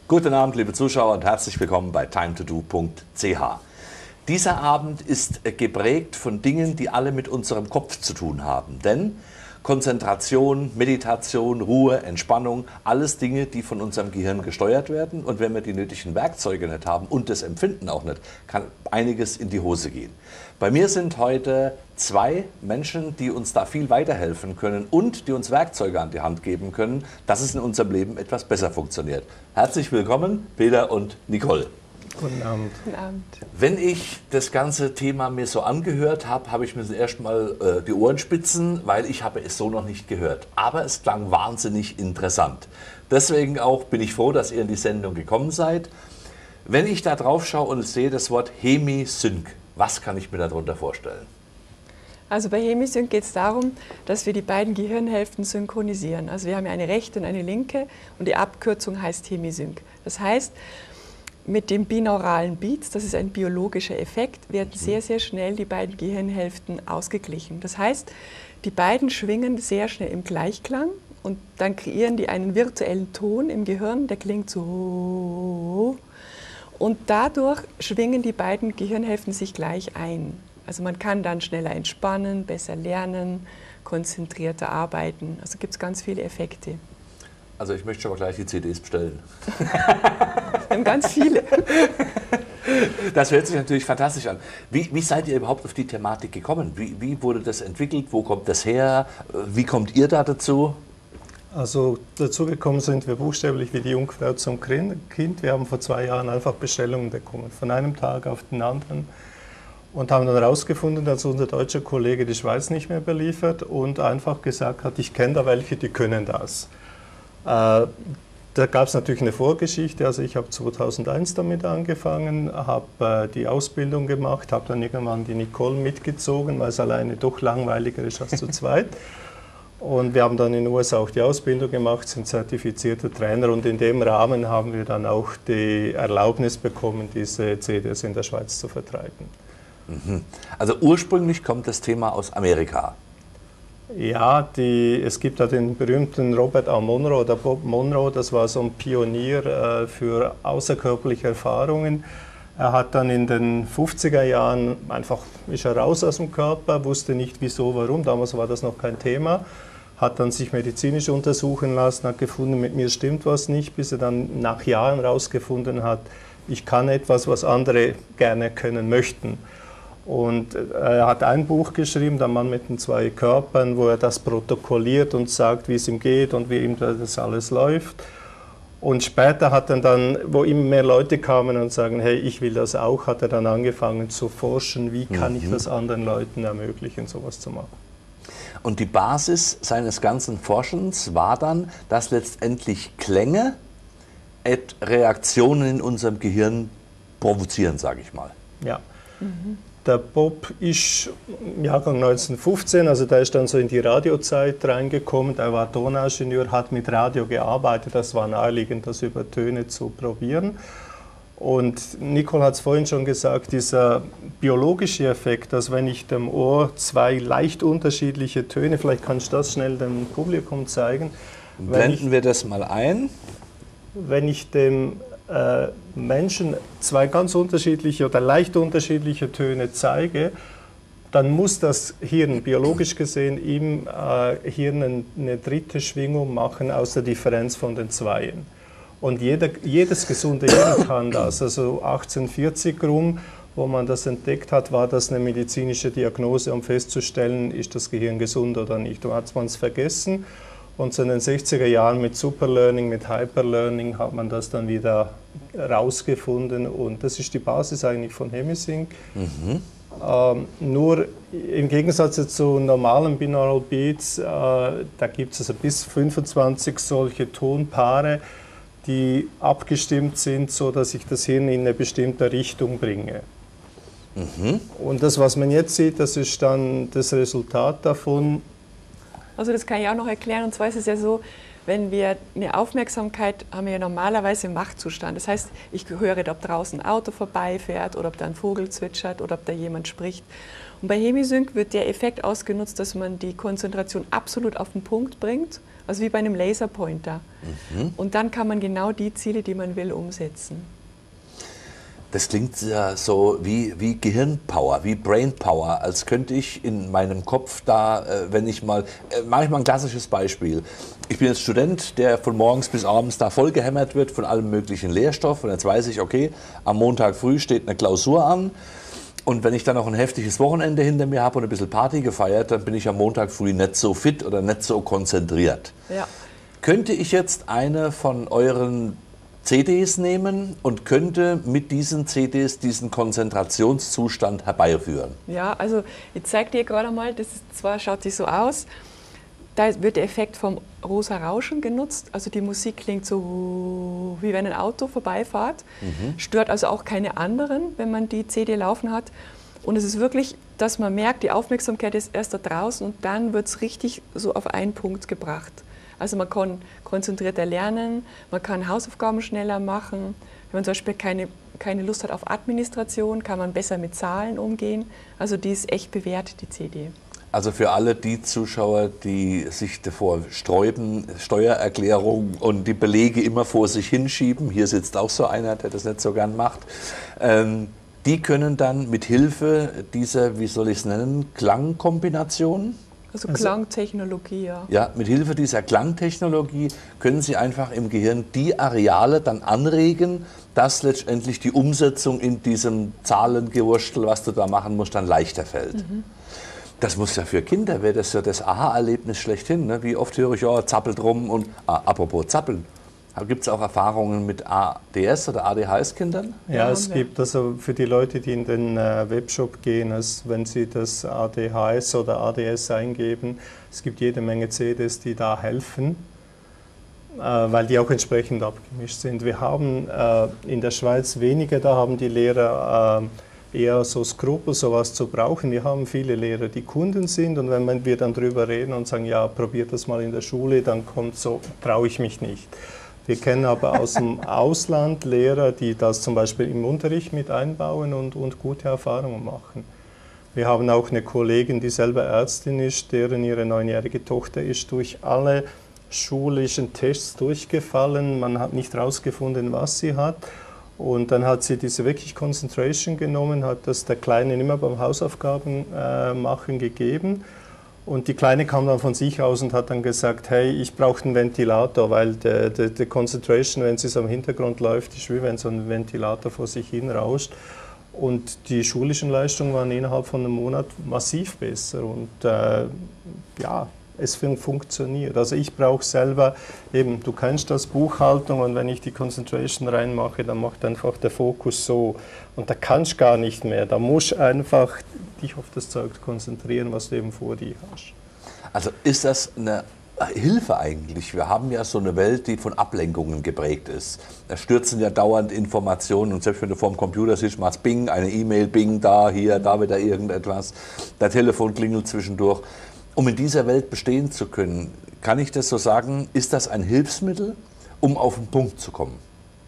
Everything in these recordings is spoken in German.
Guten Abend, liebe Zuschauer, und herzlich willkommen bei timetodo.ch. Dieser Abend ist geprägt von Dingen, die alle mit unserem Kopf zu tun haben. Denn Konzentration, Meditation, Ruhe, Entspannung, alles Dinge, die von unserem Gehirn gesteuert werden. Und wenn wir die nötigen Werkzeuge nicht haben und das Empfinden auch nicht, kann einiges in die Hose gehen. Bei mir sind heute zwei Menschen, die uns da viel weiterhelfen können und die uns Werkzeuge an die Hand geben können, dass es in unserem Leben etwas besser funktioniert. Herzlich willkommen, Peter und Nicole. Guten Abend. Guten Abend. Wenn ich das ganze Thema mir so angehört habe, habe ich mir erst mal die Ohren spitzen, weil ich habe es so noch nicht gehört. Aber es klang wahnsinnig interessant. Deswegen auch bin ich froh, dass ihr in die Sendung gekommen seid. Wenn ich da drauf schaue und sehe das Wort Hemisync, was kann ich mir darunter vorstellen? Also bei Hemisync geht es darum, dass wir die beiden Gehirnhälften synchronisieren. Also wir haben ja eine rechte und eine linke und die Abkürzung heißt Hemisync. Das heißt, mit dem binauralen Beats, das ist ein biologischer Effekt, werden sehr, sehr schnell die beiden Gehirnhälften ausgeglichen. Das heißt, die beiden schwingen sehr schnell im Gleichklang und dann kreieren die einen virtuellen Ton im Gehirn, der klingt so. Und dadurch schwingen die beiden Gehirnhälften sich gleich ein. Also man kann dann schneller entspannen, besser lernen, konzentrierter arbeiten. Also gibt es ganz viele Effekte. Also ich möchte schon mal gleich die CDs bestellen. Wir haben ganz viele. Das hört sich natürlich fantastisch an. Wie seid ihr überhaupt auf die Thematik gekommen? Wie wurde das entwickelt? Wo kommt das her? Wie kommt ihr da dazu? Also dazu gekommen sind wir buchstäblich wie die Jungfrau zum Kind. Wir haben vor 2 Jahren einfach Bestellungen bekommen, von einem Tag auf den anderen. Und haben dann herausgefunden, dass unser deutscher Kollege die Schweiz nicht mehr beliefert und einfach gesagt hat, ich kenne da welche, die können das. Da gab es natürlich eine Vorgeschichte, also ich habe 2001 damit angefangen, habe die Ausbildung gemacht, habe dann irgendwann die Nicole mitgezogen, weil es alleine doch langweiliger ist als zu zweit. Und wir haben dann in den USA auch die Ausbildung gemacht, sind zertifizierte Trainer und in dem Rahmen haben wir dann auch die Erlaubnis bekommen, diese CDs in der Schweiz zu vertreiben. Also ursprünglich kommt das Thema aus Amerika. Ja, es gibt da den berühmten Robert A. Monroe oder Bob Monroe, das war so ein Pionier für außerkörperliche Erfahrungen. Er hat dann in den 50er Jahren ist er raus aus dem Körper, wusste nicht wieso, warum, damals war das noch kein Thema, hat dann sich medizinisch untersuchen lassen, hat gefunden, mit mir stimmt was nicht, bis er dann nach Jahren herausgefunden hat, ich kann etwas, was andere gerne können möchten. Und er hat ein Buch geschrieben, Der Mann mit den 2 Körpern, wo er das protokolliert und sagt, wie es ihm geht und wie ihm das alles läuft. Und später hat er dann, wo immer mehr Leute kamen und sagen, hey, ich will das auch, hat er dann angefangen zu forschen, wie kann ich das anderen Leuten ermöglichen, sowas zu machen. Und die Basis seines ganzen Forschens war dann, dass letztendlich Klänge Reaktionen in unserem Gehirn provozieren, sage ich mal. Ja. Der Bob ist im Jahrgang 1915, also der ist dann so in die Radiozeit reingekommen. Der war Toningenieur, hat mit Radio gearbeitet. Das war naheliegend, das über Töne zu probieren. Und Nicole hat es vorhin schon gesagt, dieser biologische Effekt, dass wenn ich dem Ohr 2 leicht unterschiedliche Töne, vielleicht kannst du das schnell dem Publikum zeigen. Blenden wir das mal ein. Wenn ich dem Menschen 2 ganz unterschiedliche oder leicht unterschiedliche Töne zeige, dann muss das Hirn biologisch gesehen im Hirn eine dritte Schwingung machen aus der Differenz von den Zweien. Und jedes gesunde Hirn kann das. Also 1840 rum, wo man das entdeckt hat, war das eine medizinische Diagnose, um festzustellen, ist das Gehirn gesund oder nicht. Da hat man es vergessen. Und so in den 60er Jahren mit Superlearning, mit Hyperlearning hat man das dann wieder rausgefunden und das ist die Basis eigentlich von Hemisync. Nur im Gegensatz zu normalen Binaural Beats, da gibt es also bis 25 solche Tonpaare, die abgestimmt sind, so dass ich das Hirn in eine bestimmte Richtung bringe. Und das, was man jetzt sieht, das ist dann das Resultat davon. Also das kann ich auch noch erklären, und zwar ist es ja so, wenn wir eine Aufmerksamkeit haben wir ja normalerweise im Wachzustand. Das heißt, ich höre, ob draußen ein Auto vorbeifährt oder ob da ein Vogel zwitschert oder ob da jemand spricht. Und bei Hemisync wird der Effekt ausgenutzt, dass man die Konzentration absolut auf den Punkt bringt also wie bei einem Laserpointer. Und dann kann man genau die Ziele, die man will, umsetzen. Das klingt ja so wie Gehirnpower, wie Brainpower, als könnte ich in meinem Kopf da, wenn ich mal, mache ich mal ein klassisches Beispiel. Ich bin jetzt Student, der von morgens bis abends da vollgehämmert wird von allem möglichen Lehrstoff und jetzt weiß ich, okay, am Montag früh steht eine Klausur an und wenn ich dann noch ein heftiges Wochenende hinter mir habe und ein bisschen Party gefeiert, dann bin ich am Montag früh nicht so fit oder nicht so konzentriert. Ja. Könnte ich jetzt eine von euren CDs nehmen und könnte mit diesen CDs diesen Konzentrationszustand herbeiführen? Ja, also ich zeige dir gerade mal, das ist zwar, schaut sich so aus, da wird der Effekt vom rosa Rauschen genutzt, also die Musik klingt so, wie wenn ein Auto vorbeifährt, stört also auch keine anderen, wenn man die CD laufen hat. Und es ist wirklich, dass man merkt, die Aufmerksamkeit ist erst da draußen und dann wird es richtig so auf einen Punkt gebracht. Also man kann konzentrierter lernen, man kann Hausaufgaben schneller machen. Wenn man zum Beispiel keine Lust hat auf Administration, kann man besser mit Zahlen umgehen. Also die ist echt bewährt, die CD. Also für alle die Zuschauer, die sich davor sträuben, Steuererklärung und die Belege immer vor sich hinschieben, hier sitzt auch so einer, der das nicht so gern macht, die können dann mit Hilfe dieser, wie soll ich es nennen, Klangkombination? Also Klangtechnologie, ja. Ja, mit Hilfe dieser Klangtechnologie können Sie einfach im Gehirn die Areale dann anregen, dass letztendlich die Umsetzung in diesem Zahlengewurstel, was du da machen musst, dann leichter fällt. Das muss ja für Kinder, wäre das ja das Aha-Erlebnis schlechthin. Ne? Wie oft höre ich, ja, zappelt rum und apropos zappeln. Gibt es auch Erfahrungen mit ADS oder ADHS-Kindern? Ja, es gibt also für die Leute, die in den Webshop gehen, wenn sie das ADHS oder ADS eingeben, es gibt jede Menge CDs, die da helfen, weil die auch entsprechend abgemischt sind. Wir haben in der Schweiz weniger, da haben die Lehrer eher so Skrupel, sowas zu brauchen. Wir haben viele Lehrer, die Kunden sind und wenn wir dann drüber reden und sagen, ja, probiert das mal in der Schule, dann kommt so, traue ich mich nicht. Wir kennen aber aus dem Ausland Lehrer, die das zum Beispiel im Unterricht mit einbauen und gute Erfahrungen machen. Wir haben auch eine Kollegin, die selber Ärztin ist, deren ihre 9-jährige Tochter ist durch alle schulischen Tests durchgefallen. Man hat nicht herausgefunden, was sie hat. Und dann hat sie diese wirklich Concentration genommen, hat das der Kleinen immer beim Hausaufgaben machen gegeben. Und die Kleine kam dann von sich aus und hat dann gesagt, hey, ich brauche einen Ventilator, weil die Concentration, wenn sie so im Hintergrund läuft, ist wie wenn so ein Ventilator vor sich hin rauscht. Und die schulischen Leistungen waren innerhalb von einem Monat massiv besser. Und ja, es funktioniert. Also ich brauche selber, eben, du kennst das, Buchhaltung, und wenn ich die Concentration reinmache, dann macht einfach der Fokus so. Und da kannst du gar nicht mehr. Da musst du einfach dich auf das Zeug konzentrieren, was du eben vor dir hast. Also ist das eine Hilfe eigentlich? Wir haben ja so eine Welt, die von Ablenkungen geprägt ist. Da stürzen ja dauernd Informationen und selbst wenn du vor dem Computer sitzt, machst Bing, eine E-Mail, Bing, da, hier, da wieder irgendetwas. Der Telefon klingelt zwischendurch. Um in dieser Welt bestehen zu können, kann ich das so sagen, ist das ein Hilfsmittel, um auf den Punkt zu kommen?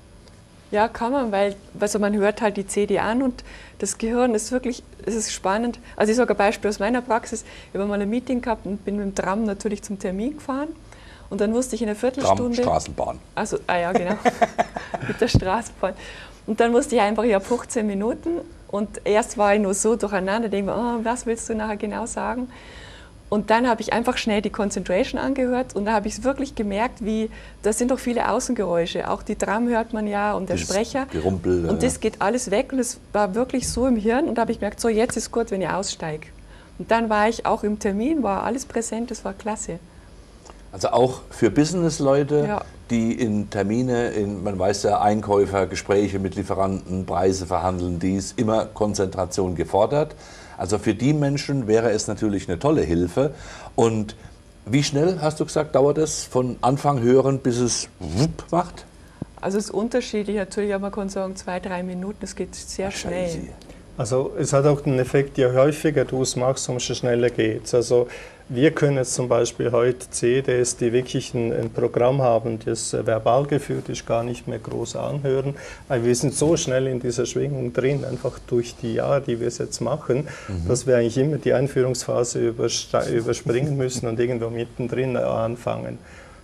Ja, kann man, weil also man hört halt die CD an und das Gehirn ist wirklich, es ist spannend. Also ich sage ein Beispiel aus meiner Praxis, ich habe mal ein Meeting gehabt und bin mit dem Tram natürlich zum Termin gefahren und dann wusste ich in einer Viertelstunde... Tram, Straßenbahn. Also, ja, genau, mit der Straßenbahn. Und dann wusste ich einfach, ich habe 15 Minuten und erst war ich nur so durcheinander, denke mir, oh, was willst du nachher genau sagen? Und dann habe ich einfach schnell die Concentration angehört und da habe ich wirklich gemerkt, da sind doch viele Außengeräusche. Auch die Tram hört man ja und der Sprecher. Gerumpel, und das geht alles weg und es war wirklich so im Hirn. Und da habe ich gemerkt, so jetzt ist gut, wenn ich aussteige. Und dann war ich auch im Termin, war alles präsent, das war klasse. Also auch für Businessleute, ja, die in Termine, man weiß ja, Einkäufer, Gespräche mit Lieferanten, Preise verhandeln, die ist immer Konzentration gefordert. Also für die Menschen wäre es natürlich eine tolle Hilfe. Und wie schnell, hast du gesagt, dauert es von Anfang hören, bis es wupp macht? Also es ist unterschiedlich, natürlich, aber man kann sagen 2-3 Minuten, es geht sehr schnell. Also es hat auch den Effekt, je häufiger du es machst, umso schneller geht es. Also wir können jetzt zum Beispiel heute CDs, die wirklich ein Programm haben, das verbal geführt ist, gar nicht mehr groß anhören, weil wir sind so schnell in dieser Schwingung drin, einfach durch die Jahre, die wir es jetzt machen, dass wir eigentlich immer die Einführungsphase überspringen müssen und irgendwo mittendrin anfangen.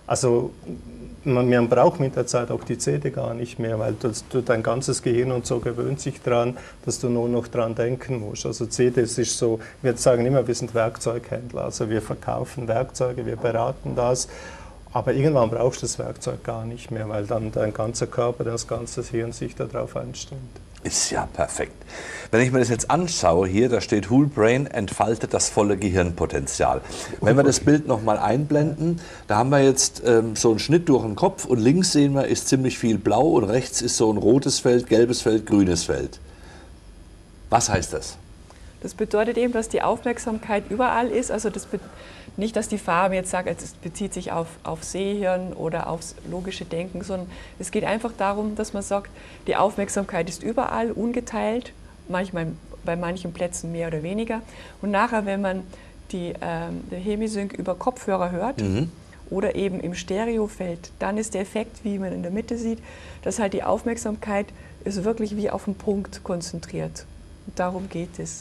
Also man braucht mit der Zeit auch die CD gar nicht mehr, weil dein ganzes Gehirn und so gewöhnt sich daran, dass du nur noch dran denken musst. Also CD ist so, wir sagen immer, wir sind Werkzeughändler, also wir verkaufen Werkzeuge, wir beraten das, aber irgendwann brauchst du das Werkzeug gar nicht mehr, weil dann dein ganzer Körper, das ganze Hirn sich darauf einstellt. Ist ja perfekt. Wenn ich mir das jetzt anschaue, hier, da steht Whole Brain entfaltet das volle Gehirnpotenzial. Wenn wir das Bild nochmal einblenden, da haben wir jetzt so einen Schnitt durch den Kopf und links sehen wir, ist ziemlich viel blau und rechts ist so ein rotes Feld, gelbes Feld, grünes Feld. Was heißt das? Das bedeutet eben, dass die Aufmerksamkeit überall ist, also nicht, dass die Farbe jetzt sagt, es bezieht sich auf Sehhirn oder aufs logische Denken, sondern es geht einfach darum, dass man sagt, die Aufmerksamkeit ist überall, ungeteilt, manchmal bei manchen Plätzen mehr oder weniger. Und nachher, wenn man der Hemisync über Kopfhörer hört oder eben im Stereofeld, dann ist der Effekt, wie man in der Mitte sieht, dass halt die Aufmerksamkeit ist wirklich wie auf den Punkt konzentriert. Und darum geht es.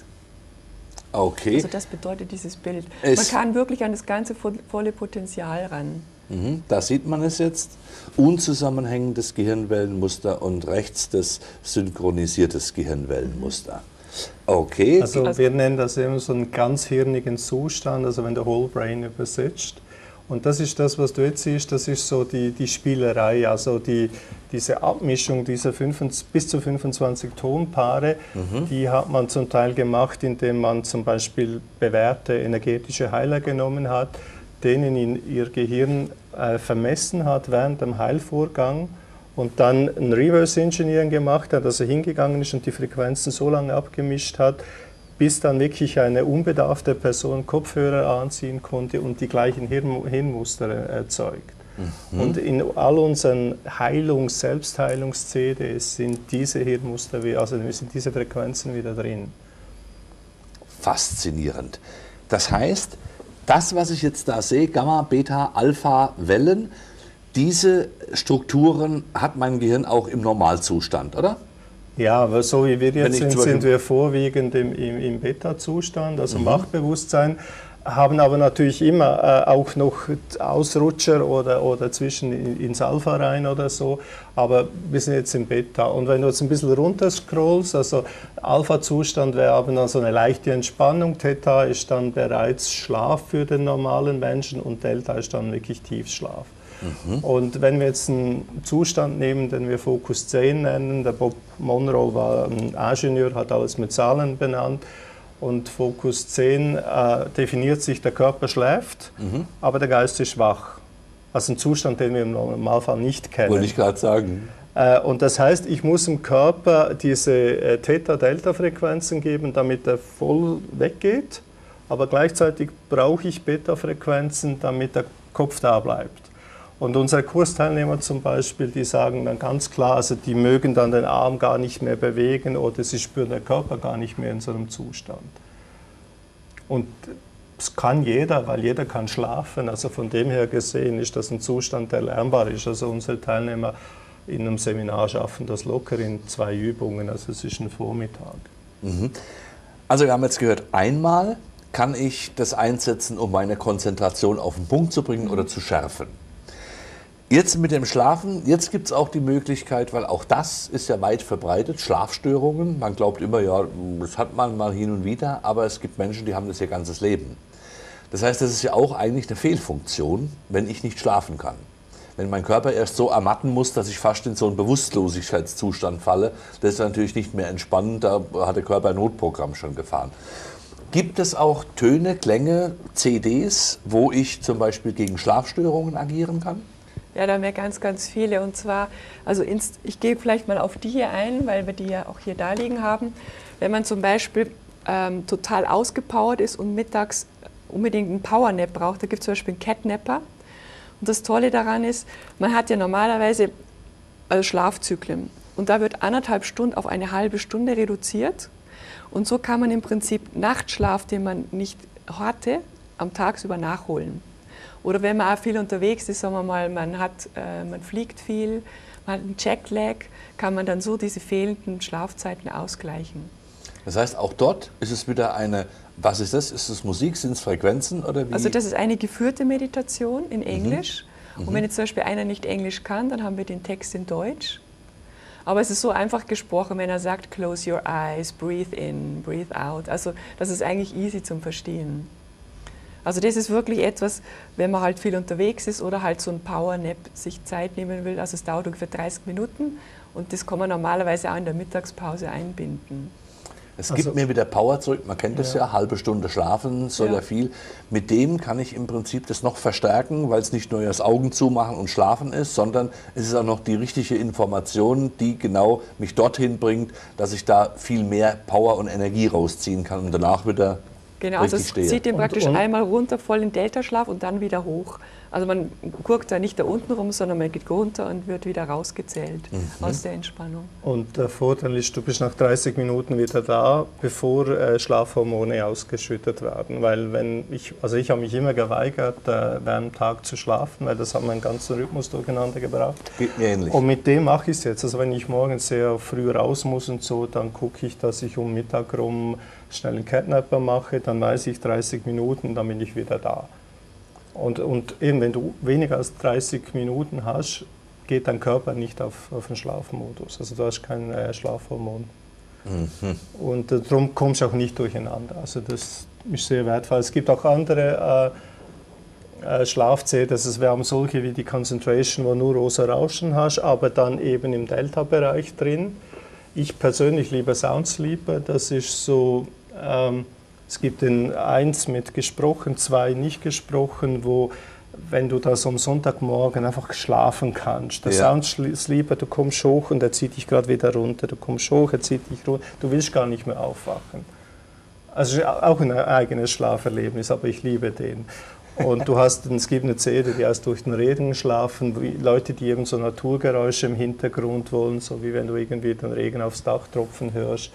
Okay. Also das bedeutet dieses Bild. Man kann wirklich an das ganze volle Potenzial ran. Da sieht man es jetzt. Unzusammenhängendes Gehirnwellenmuster und rechts das synchronisiertes Gehirnwellenmuster. Okay. Also wir nennen das eben so einen ganzhirnigen Zustand, also wenn der Whole Brain übersetzt. Und das ist das, was du jetzt siehst, das ist so die Spielerei, also diese Abmischung dieser bis zu 25 Tonpaare, die hat man zum Teil gemacht, indem man zum Beispiel bewährte energetische Heiler genommen hat, denen in ihr Gehirn vermessen hat während dem Heilvorgang und dann ein Reverse Engineering gemacht hat, also hingegangen ist und die Frequenzen so lange abgemischt hat, bis dann wirklich eine unbedarfte Person Kopfhörer anziehen konnte und die gleichen Hirnmuster erzeugt. Und in all unseren Selbstheilungs-CDs sind diese Hirnmuster, also sind diese Frequenzen wieder drin. Faszinierend. Das heißt, das, was ich jetzt da sehe, Gamma, Beta, Alpha, Wellen, diese Strukturen hat mein Gehirn auch im Normalzustand, oder? Ja, aber so wie wir jetzt sind wir vorwiegend im Beta-Zustand, also Wachbewusstsein, haben aber natürlich immer auch noch Ausrutscher oder zwischen ins Alpha rein oder so, aber wir sind jetzt im Beta. Und wenn du jetzt ein bisschen runter scrollst, also Alpha-Zustand wäre aber dann so eine leichte Entspannung, Theta ist dann bereits Schlaf für den normalen Menschen und Delta ist dann wirklich Tiefschlaf. Und wenn wir jetzt einen Zustand nehmen, den wir Fokus 10 nennen, der Bob Monroe war ein Ingenieur, hat alles mit Zahlen benannt, und Fokus 10 definiert sich, der Körper schläft, aber der Geist ist wach. Also ein Zustand, den wir im Normalfall nicht kennen. Wollte ich gerade sagen. Und das heißt, ich muss dem Körper diese Theta-Delta-Frequenzen geben, damit er voll weggeht, aber gleichzeitig brauche ich Beta-Frequenzen, damit der Kopf da bleibt. Und unsere Kursteilnehmer zum Beispiel, die sagen dann ganz klar, also die mögen dann den Arm gar nicht mehr bewegen oder sie spüren den Körper gar nicht mehr in so einem Zustand. Und das kann jeder, weil jeder kann schlafen. Also von dem her gesehen ist das ein Zustand, der lernbar ist. Also unsere Teilnehmer in einem Seminar schaffen das locker in 2 Übungen, also es ist ein Vormittag. Also wir haben jetzt gehört, einmal kann ich das einsetzen, um meine Konzentration auf den Punkt zu bringen oder zu schärfen. Jetzt mit dem Schlafen, jetzt gibt es auch die Möglichkeit, weil auch das ist ja weit verbreitet, Schlafstörungen. Man glaubt immer, ja, das hat man mal hin und wieder, aber es gibt Menschen, die haben das ihr ganzes Leben. Das heißt, das ist ja auch eigentlich eine Fehlfunktion, wenn ich nicht schlafen kann. Wenn mein Körper erst so ermatten muss, dass ich fast in so einen Bewusstlosigkeitszustand falle, das ist natürlich nicht mehr entspannend, da hat der Körper ein Notprogramm schon gefahren. Gibt es auch Töne, Klänge, CDs, wo ich zum Beispiel gegen Schlafstörungen agieren kann? Ja, da haben wir ganz, ganz viele. Und zwar, also ich gehe vielleicht mal auf die hier ein, weil wir die ja auch hier da liegen haben. Wenn man zum Beispiel total ausgepowert ist und mittags unbedingt einen Powernap braucht, da gibt es zum Beispiel einen Catnapper. Und das Tolle daran ist, man hat ja normalerweise Schlafzyklen. Und da wird 1,5 Stunden auf eine halbe Stunde reduziert. Und so kann man im Prinzip Nachtschlaf, den man nicht hatte, am Tagsüber nachholen. Oder wenn man auch viel unterwegs ist, sagen wir mal, man fliegt viel, man hat einen Jetlag, kann man dann so diese fehlenden Schlafzeiten ausgleichen. Das heißt, auch dort ist es wieder eine, was ist das? Ist es Musik, sind es Frequenzen oder wie? Also das ist eine geführte Meditation in Englisch Und wenn jetzt zum Beispiel einer nicht Englisch kann, dann haben wir den Text in Deutsch. Aber es ist so einfach gesprochen, wenn er sagt, close your eyes, breathe in, breathe out. Also das ist eigentlich easy zum Verstehen. Also das ist wirklich etwas, wenn man halt viel unterwegs ist oder halt so ein Power-Nap sich Zeit nehmen will. Also es dauert ungefähr 30 Minuten und das kann man normalerweise auch in der Mittagspause einbinden. Es gibt mir wieder Power zurück, man kennt das ja, halbe Stunde schlafen soll ja viel. Mit dem kann ich im Prinzip das noch verstärken, weil es nicht nur das Augen zumachen und schlafen ist, sondern es ist auch noch die richtige Information, die genau mich dorthin bringt, dass ich da viel mehr Power und Energie rausziehen kann und danach wieder genau, also es zieht den praktisch einmal runter, voll in Deltaschlaf und dann wieder hoch. Also man guckt da nicht da unten rum, sondern man geht runter und wird wieder rausgezählt aus der Entspannung. Und der Vorteil ist, du bist nach 30 Minuten wieder da, bevor Schlafhormone ausgeschüttet werden. Weil ich habe mich immer geweigert, während dem Tag zu schlafen, weil das hat meinen ganzen Rhythmus durcheinander gebracht. Geht mir ähnlich. Und mit dem mache ich es jetzt. Also wenn ich morgens sehr früh raus muss und so, dann gucke ich, dass ich um Mittag rum schnell einen Catnapper mache, dann weiß ich 30 Minuten, dann bin ich wieder da. Und eben, wenn du weniger als 30 Minuten hast, geht dein Körper nicht auf den Schlafmodus. Also du hast kein Schlafhormon. Und darum kommst du auch nicht durcheinander. Also das ist sehr wertvoll. Es gibt auch andere Schlaf-CDs, wir haben solche wie die Concentration, wo nur rosa Rauschen hast, aber dann eben im Delta-Bereich drin. Ich persönlich liebe Sound Sleeper, das ist so... es gibt den 1 mit gesprochen, 2 nicht gesprochen, wo, wenn du das am Sonntagmorgen einfach schlafen kannst. Der Sound Sleeper, du kommst hoch und er zieht dich gerade wieder runter. Du kommst hoch, er zieht dich runter. Du willst gar nicht mehr aufwachen. Also auch ein eigenes Schlaferlebnis, aber ich liebe den. Und es gibt eine CD, die heißt Durch den Regen schlafen, Leute, die eben so Naturgeräusche im Hintergrund wollen, so wie wenn du irgendwie den Regen aufs Dach tropfen hörst.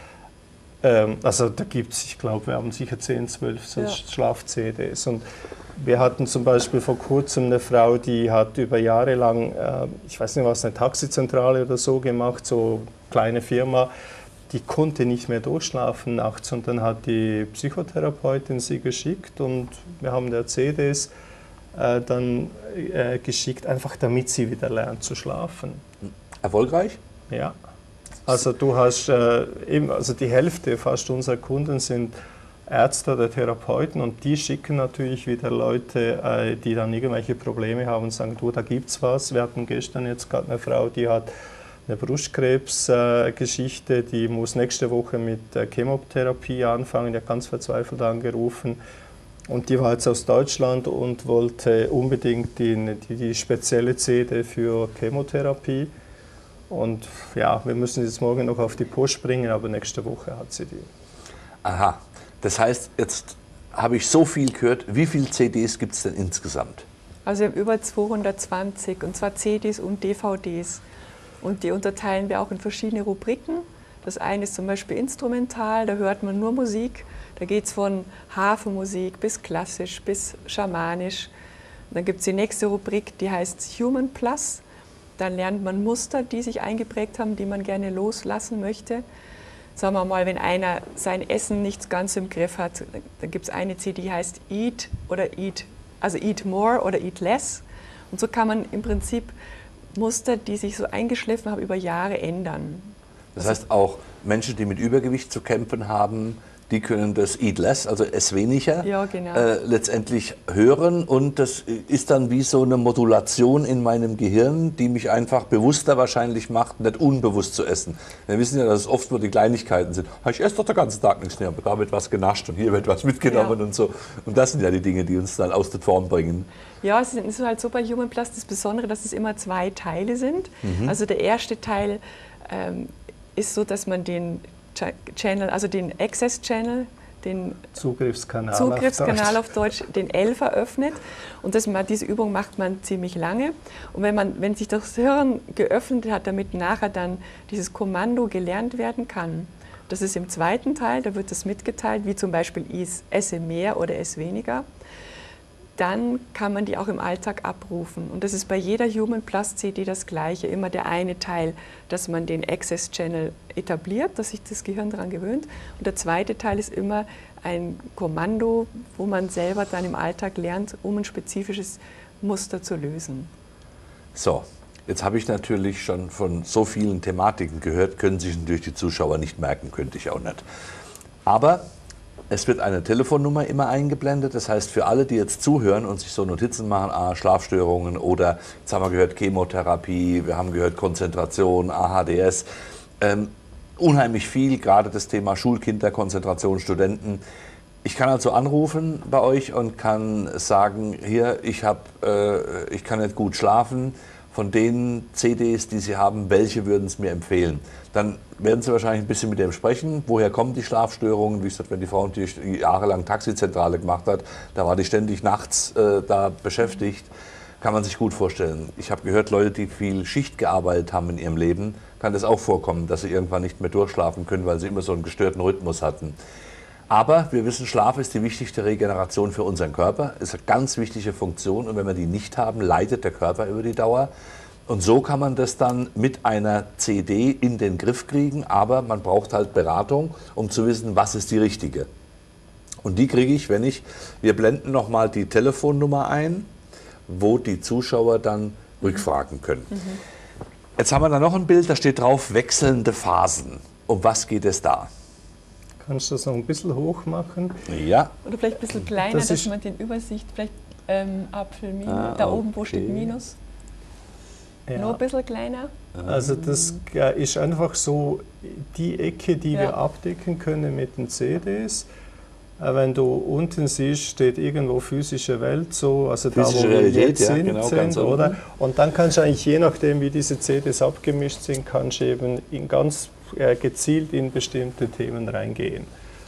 Also da gibt es, ich glaube, wir haben sicher 10, 12 so Schlaf-CDs. Und wir hatten zum Beispiel vor kurzem eine Frau, die hat über Jahre lang, ich weiß nicht was, eine Taxizentrale oder so gemacht, so kleine Firma, die konnte nicht mehr durchschlafen nachts. Und dann hat die Psychotherapeutin sie geschickt und wir haben der CDs dann geschickt, einfach damit sie wieder lernt zu schlafen. Erfolgreich? Ja. Also du hast also die Hälfte fast unserer Kunden sind Ärzte oder Therapeuten und die schicken natürlich wieder Leute, die dann irgendwelche Probleme haben und sagen, du, da gibt's was. Wir hatten gestern jetzt gerade eine Frau, die hat eine Brustkrebsgeschichte, die muss nächste Woche mit Chemotherapie anfangen, die hat ganz verzweifelt angerufen. Und die war jetzt aus Deutschland und wollte unbedingt die spezielle CD für Chemotherapie. Und ja, wir müssen jetzt morgen noch auf die Post bringen, aber nächste Woche hat sie die. Aha, das heißt, jetzt habe ich so viel gehört. Wie viele CDs gibt es denn insgesamt? Also wir haben über 220, und zwar CDs und DVDs. Und die unterteilen wir auch in verschiedene Rubriken. Das eine ist zum Beispiel instrumental, da hört man nur Musik. Da geht es von Hafenmusik bis klassisch, bis schamanisch. Und dann gibt es die nächste Rubrik, die heißt Human Plus. Dann lernt man Muster, die sich eingeprägt haben, die man gerne loslassen möchte. Sagen wir mal, wenn einer sein Essen nicht ganz im Griff hat, dann gibt es eine CD, die heißt Eat More oder Eat Less. Und so kann man im Prinzip Muster, die sich so eingeschliffen haben, über Jahre ändern. Das heißt auch Menschen, die mit Übergewicht zu kämpfen haben, die können das Eat Less, also ess weniger, letztendlich hören und das ist dann wie so eine Modulation in meinem Gehirn, die mich einfach bewusster wahrscheinlich macht, nicht unbewusst zu essen. Wir wissen ja, dass es oft nur die Kleinigkeiten sind. Ich esse doch den ganzen Tag nichts mehr, aber da wird was genascht und hier wird was mitgenommen und so. Und das sind ja die Dinge, die uns dann aus der Form bringen. Ja, es ist halt so bei Human Plus das Besondere, dass es immer 2 Teile sind. Also der erste Teil ist so, dass man den Channel, also den Access Channel, den Zugriffskanal auf Deutsch, den 11 eröffnet. Und diese Übung macht man ziemlich lange. Und wenn sich das Hirn geöffnet hat, damit nachher dann dieses Kommando gelernt werden kann, das ist im zweiten Teil, da wird das mitgeteilt, wie zum Beispiel esse mehr oder esse weniger. Dann kann man die auch im Alltag abrufen. Und das ist bei jeder Human Plus CD das Gleiche. Immer der eine Teil, dass man den Access Channel etabliert, dass sich das Gehirn daran gewöhnt. Und der zweite Teil ist immer ein Kommando, wo man selber dann im Alltag lernt, um ein spezifisches Muster zu lösen. So, jetzt habe ich natürlich schon von so vielen Thematiken gehört, können sich natürlich die Zuschauer nicht merken, könnte ich auch nicht. Aber es wird eine Telefonnummer immer eingeblendet, das heißt für alle, die jetzt zuhören und sich so Notizen machen, Schlafstörungen oder, jetzt haben wir gehört Chemotherapie, wir haben gehört Konzentration, ADHS, unheimlich viel, gerade das Thema Schulkinder, Konzentration, Studenten. Ich kann also anrufen bei euch und kann sagen, hier, ich kann nicht gut schlafen, von den CDs, die Sie haben, welche würden es mir empfehlen? Dann werden Sie wahrscheinlich ein bisschen mit dem sprechen, woher kommen die Schlafstörungen. Wie gesagt, wenn die Frau die jahrelang Taxizentrale gemacht hat, da war die ständig nachts da beschäftigt, kann man sich gut vorstellen. Ich habe gehört, Leute, die viel Schicht gearbeitet haben in ihrem Leben, kann das auch vorkommen, dass sie irgendwann nicht mehr durchschlafen können, weil sie immer so einen gestörten Rhythmus hatten. Aber wir wissen, Schlaf ist die wichtigste Regeneration für unseren Körper, ist eine ganz wichtige Funktion und wenn wir die nicht haben, leidet der Körper über die Dauer. Und so kann man das dann mit einer CD in den Griff kriegen, aber man braucht halt Beratung, um zu wissen, was ist die richtige. Und die kriege ich, wir blenden nochmal die Telefonnummer ein, wo die Zuschauer dann rückfragen können. Jetzt haben wir da noch ein Bild, da steht drauf, wechselnde Phasen. Um was geht es da? Kannst du das noch ein bisschen hoch machen? Ja. Oder vielleicht ein bisschen kleiner, dass man die Übersicht, vielleicht Apfel, Minus, da oben, wo steht Minus. Ja. Noch ein bisschen kleiner. Also das ist einfach so die Ecke, die wir abdecken können mit den CDs. Wenn du unten siehst, steht irgendwo physische Welt, so, also da, wo wir jetzt sind, oder? Und dann kannst du eigentlich, je nachdem, wie diese CDs abgemischt sind, kannst du eben ganz gezielt in bestimmte Themen reingehen.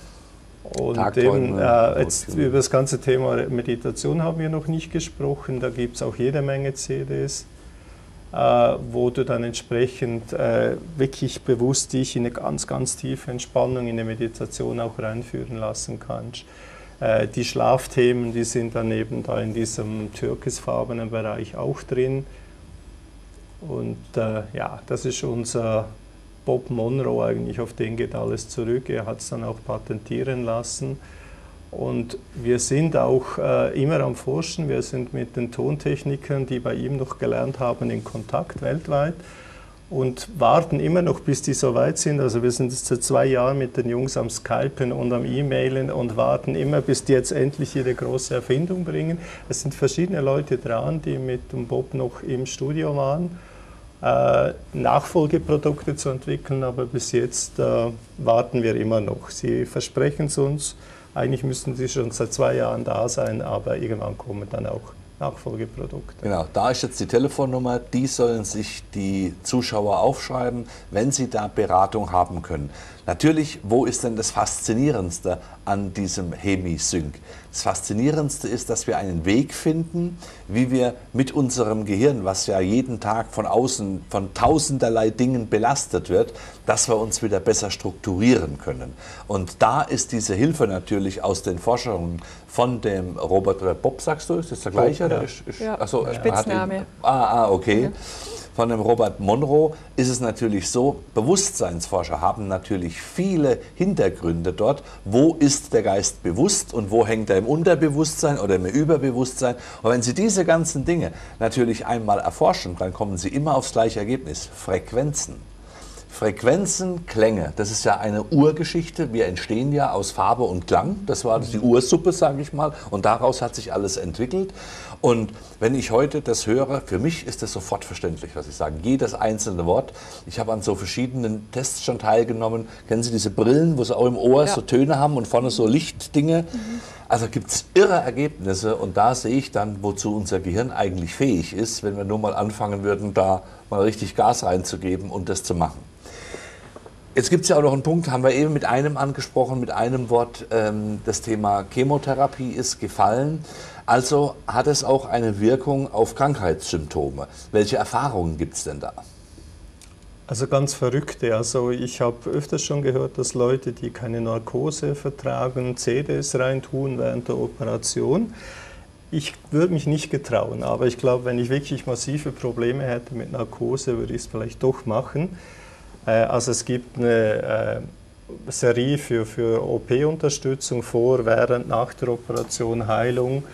Und eben, jetzt über das ganze Thema Meditation haben wir noch nicht gesprochen, da gibt es auch jede Menge CDs, wo du dann entsprechend wirklich bewusst dich in eine ganz, ganz tiefe Entspannung, in eine Meditation auch reinführen lassen kannst. Die Schlafthemen, die sind dann eben da in diesem türkisfarbenen Bereich auch drin. Und ja, das ist unser Bob Monroe eigentlich, auf den geht alles zurück. Er hat es dann auch patentieren lassen. Und wir sind auch immer am Forschen, wir sind mit den Tontechnikern, die bei ihm noch gelernt haben, in Kontakt weltweit und warten immer noch, bis die so weit sind. Also wir sind jetzt seit 2 Jahren mit den Jungs am Skypen und am E-Mailen und warten immer, bis die jetzt endlich ihre große Erfindung bringen. Es sind verschiedene Leute dran, die mit dem Bob noch im Studio waren, Nachfolgeprodukte zu entwickeln, aber bis jetzt warten wir immer noch. Sie versprechen es uns. Eigentlich müssten sie schon seit 2 Jahren da sein, aber irgendwann kommen dann auch Nachfolgeprodukte. Genau, da ist jetzt die Telefonnummer, die sollen sich die Zuschauer aufschreiben, wenn sie da Beratung haben können. Natürlich, wo ist denn das Faszinierendste an diesem Hemisync? Das Faszinierendste ist, dass wir einen Weg finden, wie wir mit unserem Gehirn, was ja jeden Tag von außen von tausenderlei Dingen belastet wird, dass wir uns wieder besser strukturieren können. Und da ist diese Hilfe natürlich aus den Forschungen von dem Robert Bob, sagst du, ist das der gleiche? Ja. Achso, Spitzname. Okay. Ja. Von dem Robert Monroe ist es natürlich so, Bewusstseinsforscher haben natürlich viele Hintergründe dort. Wo ist der Geist bewusst und wo hängt er im Unterbewusstsein oder im Überbewusstsein? Und wenn Sie diese ganzen Dinge natürlich einmal erforschen, dann kommen Sie immer aufs gleiche Ergebnis, Frequenzen. Frequenzen, Klänge, das ist ja eine Urgeschichte. Wir entstehen ja aus Farbe und Klang. Das war die Ursuppe, sage ich mal. Und daraus hat sich alles entwickelt. Und wenn ich heute das höre, für mich ist das sofort verständlich, was ich sage. Jedes einzelne Wort. Ich habe an so verschiedenen Tests schon teilgenommen. Kennen Sie diese Brillen, wo Sie auch im Ohr so Töne haben und vorne so Lichtdinge? Also gibt es irre Ergebnisse. Und da sehe ich dann, wozu unser Gehirn eigentlich fähig ist, wenn wir nur mal anfangen würden, da mal richtig Gas reinzugeben und das zu machen. Jetzt gibt es ja auch noch einen Punkt, haben wir eben mit einem angesprochen, mit einem Wort, das Thema Chemotherapie ist gefallen. Also hat es auch eine Wirkung auf Krankheitssymptome. Welche Erfahrungen gibt es denn da? Also ganz verrückte. Also ich habe öfters schon gehört, dass Leute, die keine Narkose vertragen, CDs reintun während der Operation. Ich würde mich nicht getrauen, aber ich glaube, wenn ich wirklich massive Probleme hätte mit Narkose, würde ich es vielleicht doch machen. Also es gibt eine Serie für OP-Unterstützung vor, während, nach der Operation, Heilung.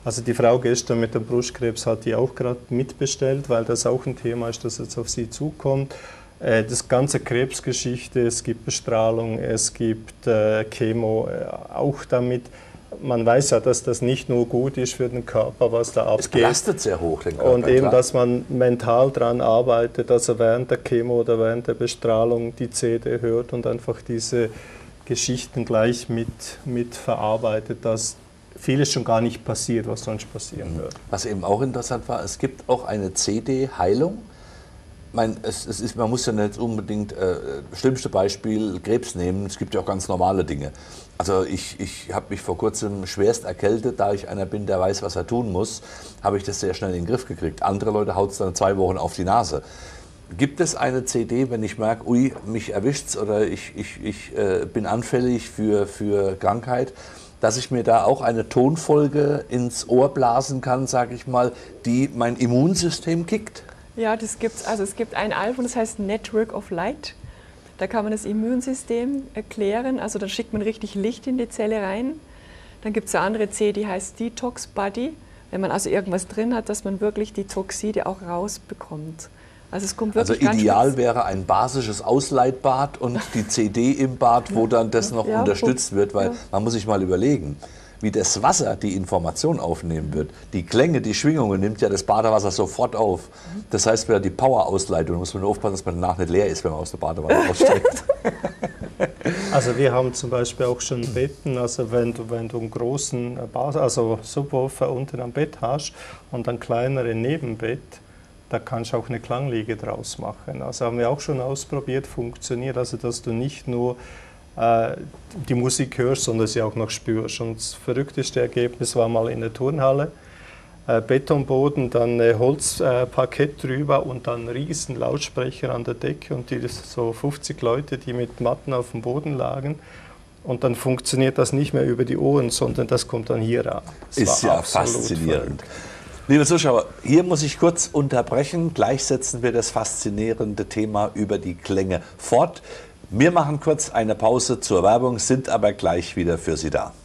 Also die Frau gestern mit dem Brustkrebs hat die auch gerade mitbestellt, weil das auch ein Thema ist, das jetzt auf sie zukommt. Das ganze Krebsgeschichte, es gibt Bestrahlung, es gibt Chemo, auch damit. Man weiß ja, dass das nicht nur gut ist für den Körper, was da abgeht. Es belastet sehr hoch den Körper. Und eben, dass man mental daran arbeitet, also während der Chemo oder während der Bestrahlung die CD hört und einfach diese Geschichten gleich mit verarbeitet, dass vieles schon gar nicht passiert, was sonst passieren würde. Was eben auch interessant war, es gibt auch eine CD-Heilung. Man muss ja nicht unbedingt schlimmste Beispiel Krebs nehmen, es gibt ja auch ganz normale Dinge. Also ich habe mich vor kurzem schwerst erkältet, da ich einer bin, der weiß, was er tun muss, habe ich das sehr schnell in den Griff gekriegt. Andere Leute haut es dann 2 Wochen auf die Nase. Gibt es eine CD, wenn ich merke, ui, mich erwischt's oder ich bin anfällig für Krankheit, dass ich mir da auch eine Tonfolge ins Ohr blasen kann, sage ich mal, die mein Immunsystem kickt? Ja, das gibt's. Also es gibt ein Album, das heißt Network of Light. Da kann man das Immunsystem erklären. Also da schickt man richtig Licht in die Zelle rein. Dann gibt es eine andere CD, die heißt Detox Body. Wenn man also irgendwas drin hat, dass man wirklich die Toxide auch rausbekommt. Also es kommt wirklich also ideal wäre ein basisches Ausleitbad und die CD im Bad, wo dann das noch unterstützt wird, weil man muss sich mal überlegen, wie das Wasser die Information aufnehmen wird. Die Klänge, die Schwingungen nimmt ja das Badewasser sofort auf. Das heißt, wieder die Power-Ausleitung, da muss man aufpassen, dass man danach nicht leer ist, wenn man aus der Badewanne aussteigt. Also wir haben zum Beispiel auch schon Betten, also wenn du einen großen Subwoofer unten am Bett hast und ein kleineres Nebenbett, da kannst du auch eine Klangliege draus machen. Also haben wir auch schon ausprobiert, funktioniert, also dass du nicht nur die Musik hörst, sondern sie auch noch spürst. Und das verrückteste Ergebnis war mal in der Turnhalle. Betonboden, dann Holzparkett drüber und dann riesen Lautsprecher an der Decke und so 50 Leute, die mit Matten auf dem Boden lagen. Und dann funktioniert das nicht mehr über die Ohren, sondern das kommt dann hier an. Ist ja faszinierend. Liebe Zuschauer, hier muss ich kurz unterbrechen. Gleich setzen wir das faszinierende Thema über die Klänge fort. Wir machen kurz eine Pause zur Werbung, sind aber gleich wieder für Sie da.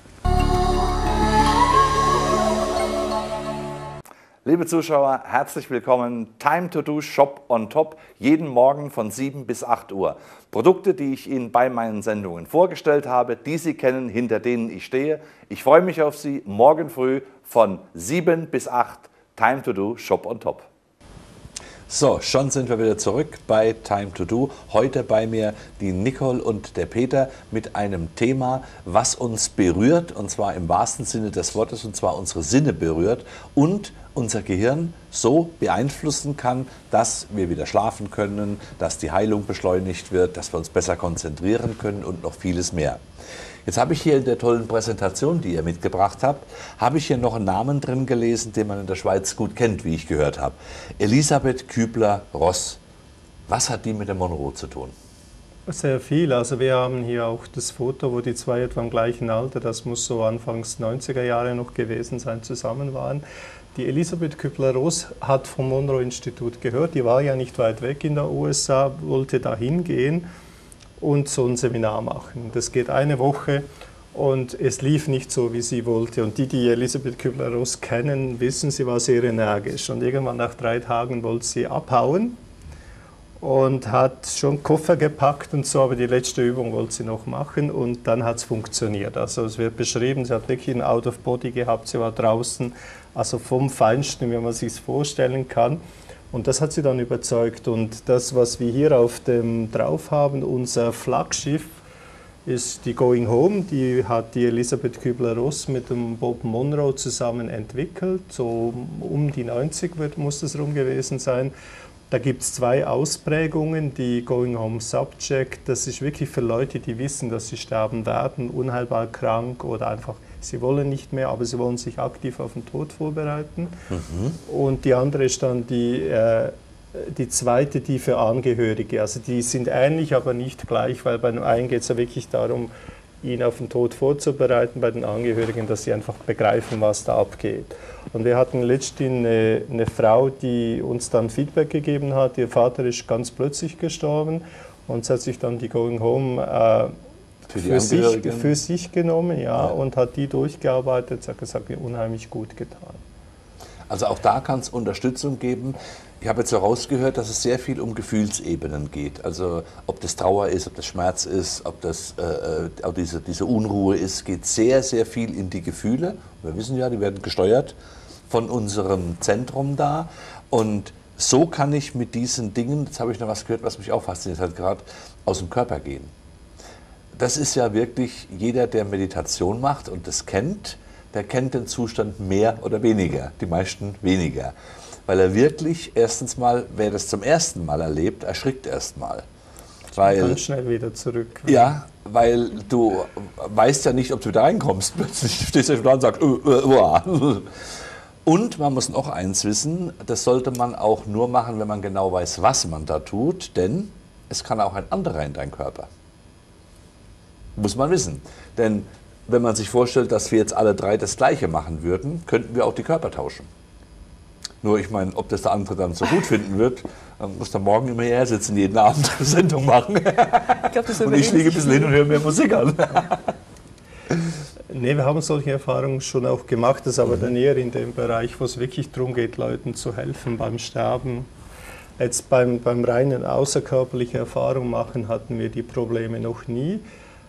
Liebe Zuschauer, herzlich willkommen. Time to do Shop on Top, jeden Morgen von 7 bis 8 Uhr. Produkte, die ich Ihnen bei meinen Sendungen vorgestellt habe, die Sie kennen, hinter denen ich stehe. Ich freue mich auf Sie morgen früh von 7 bis 8. Time to do Shop on Top. So, schon sind wir wieder zurück bei Time to Do. Heute bei mir die Nicole und der Peter mit einem Thema, was uns berührt, und zwar im wahrsten Sinne des Wortes, und zwar unsere Sinne berührt und unser Gehirn so beeinflussen kann, dass wir wieder schlafen können, dass die Heilung beschleunigt wird, dass wir uns besser konzentrieren können und noch vieles mehr. Jetzt habe ich hier in der tollen Präsentation, die ihr mitgebracht habt, habe ich hier noch einen Namen drin gelesen, den man in der Schweiz gut kennt, wie ich gehört habe. Elisabeth Kübler-Ross. Was hat die mit dem Monroe zu tun? Sehr viel. Also wir haben hier auch das Foto, wo die zwei etwa im gleichen Alter, das muss so Anfangs 90er Jahre noch gewesen sein, zusammen waren. Die Elisabeth Kübler-Ross hat vom Monroe-Institut gehört, die war ja nicht weit weg in der USA, wollte da hingehen und so ein Seminar machen. Das geht eine Woche und es lief nicht so, wie sie wollte. Und die Elisabeth Kübler-Ross kennen, wissen, sie war sehr energisch. Und irgendwann nach 3 Tagen wollte sie abhauen und hat schon Koffer gepackt und so, aber die letzte Übung wollte sie noch machen und dann hat es funktioniert. Also es wird beschrieben, sie hat wirklich ein Out of Body gehabt, sie war draußen, also vom Feinsten, wie man sich es vorstellen kann. Und das hat sie dann überzeugt. Und das, was wir hier auf dem drauf haben, unser Flaggschiff, ist die Going Home. Die hat die Elisabeth Kübler-Ross mit dem Bob Monroe zusammen entwickelt. So um die 90 muss das rum gewesen sein. Da gibt es 2 Ausprägungen. Die Going Home Subject, das ist wirklich für Leute, die wissen, dass sie sterben werden, unheilbar krank oder einfach, sie wollen nicht mehr, aber sie wollen sich aktiv auf den Tod vorbereiten. Und die andere ist dann die zweite, die für Angehörige. Also die sind ähnlich, aber nicht gleich, weil bei dem einen geht es ja wirklich darum, ihn auf den Tod vorzubereiten, bei den Angehörigen, dass sie einfach begreifen, was da abgeht. Und wir hatten letztens eine Frau, die uns dann Feedback gegeben hat. Ihr Vater ist ganz plötzlich gestorben und sie hat sich dann die Going Home für sich genommen, ja, und hat die durchgearbeitet. Hat gesagt, mir unheimlich gut getan. Also auch da kann es Unterstützung geben. Ich habe jetzt herausgehört, dass es sehr viel um Gefühlsebenen geht. Also ob das Trauer ist, ob das Schmerz ist, ob das auch diese Unruhe ist, geht sehr, sehr viel in die Gefühle. Wir wissen ja, die werden gesteuert von unserem Zentrum da. Und so kann ich mit diesen Dingen, jetzt habe ich noch was gehört, was mich auch fasziniert hat gerade, aus dem Körper gehen. Das ist ja wirklich jeder, der Meditation macht und das kennt, der kennt den Zustand mehr oder weniger, die meisten weniger. Weil er wirklich, erstens mal, wer das zum ersten Mal erlebt, erschrickt erst mal. Ganz schnell wieder zurück. Ja, weil du weißt ja nicht, ob du wieder reinkommst. Plötzlich stehst du da und sagst, Und man muss noch eins wissen, das sollte man auch nur machen, wenn man genau weiß, was man da tut, denn es kann auch ein anderer in deinen Körper. Muss man wissen. Denn wenn man sich vorstellt, dass wir jetzt alle drei das Gleiche machen würden, könnten wir auch die Körper tauschen. Nur ich meine, ob das der andere dann so gut finden wird, dann muss der morgen immer hierher sitzen, jeden Abend eine Sendung machen. Und ich fliege ein bisschen hin und höre mir Musik an. Nee, wir haben solche Erfahrungen schon auch gemacht, das ist aber dann eher in dem Bereich, wo es wirklich darum geht, Leuten zu helfen beim Sterben. Jetzt beim reinen außerkörperliche Erfahrung machen hatten wir die Probleme noch nie.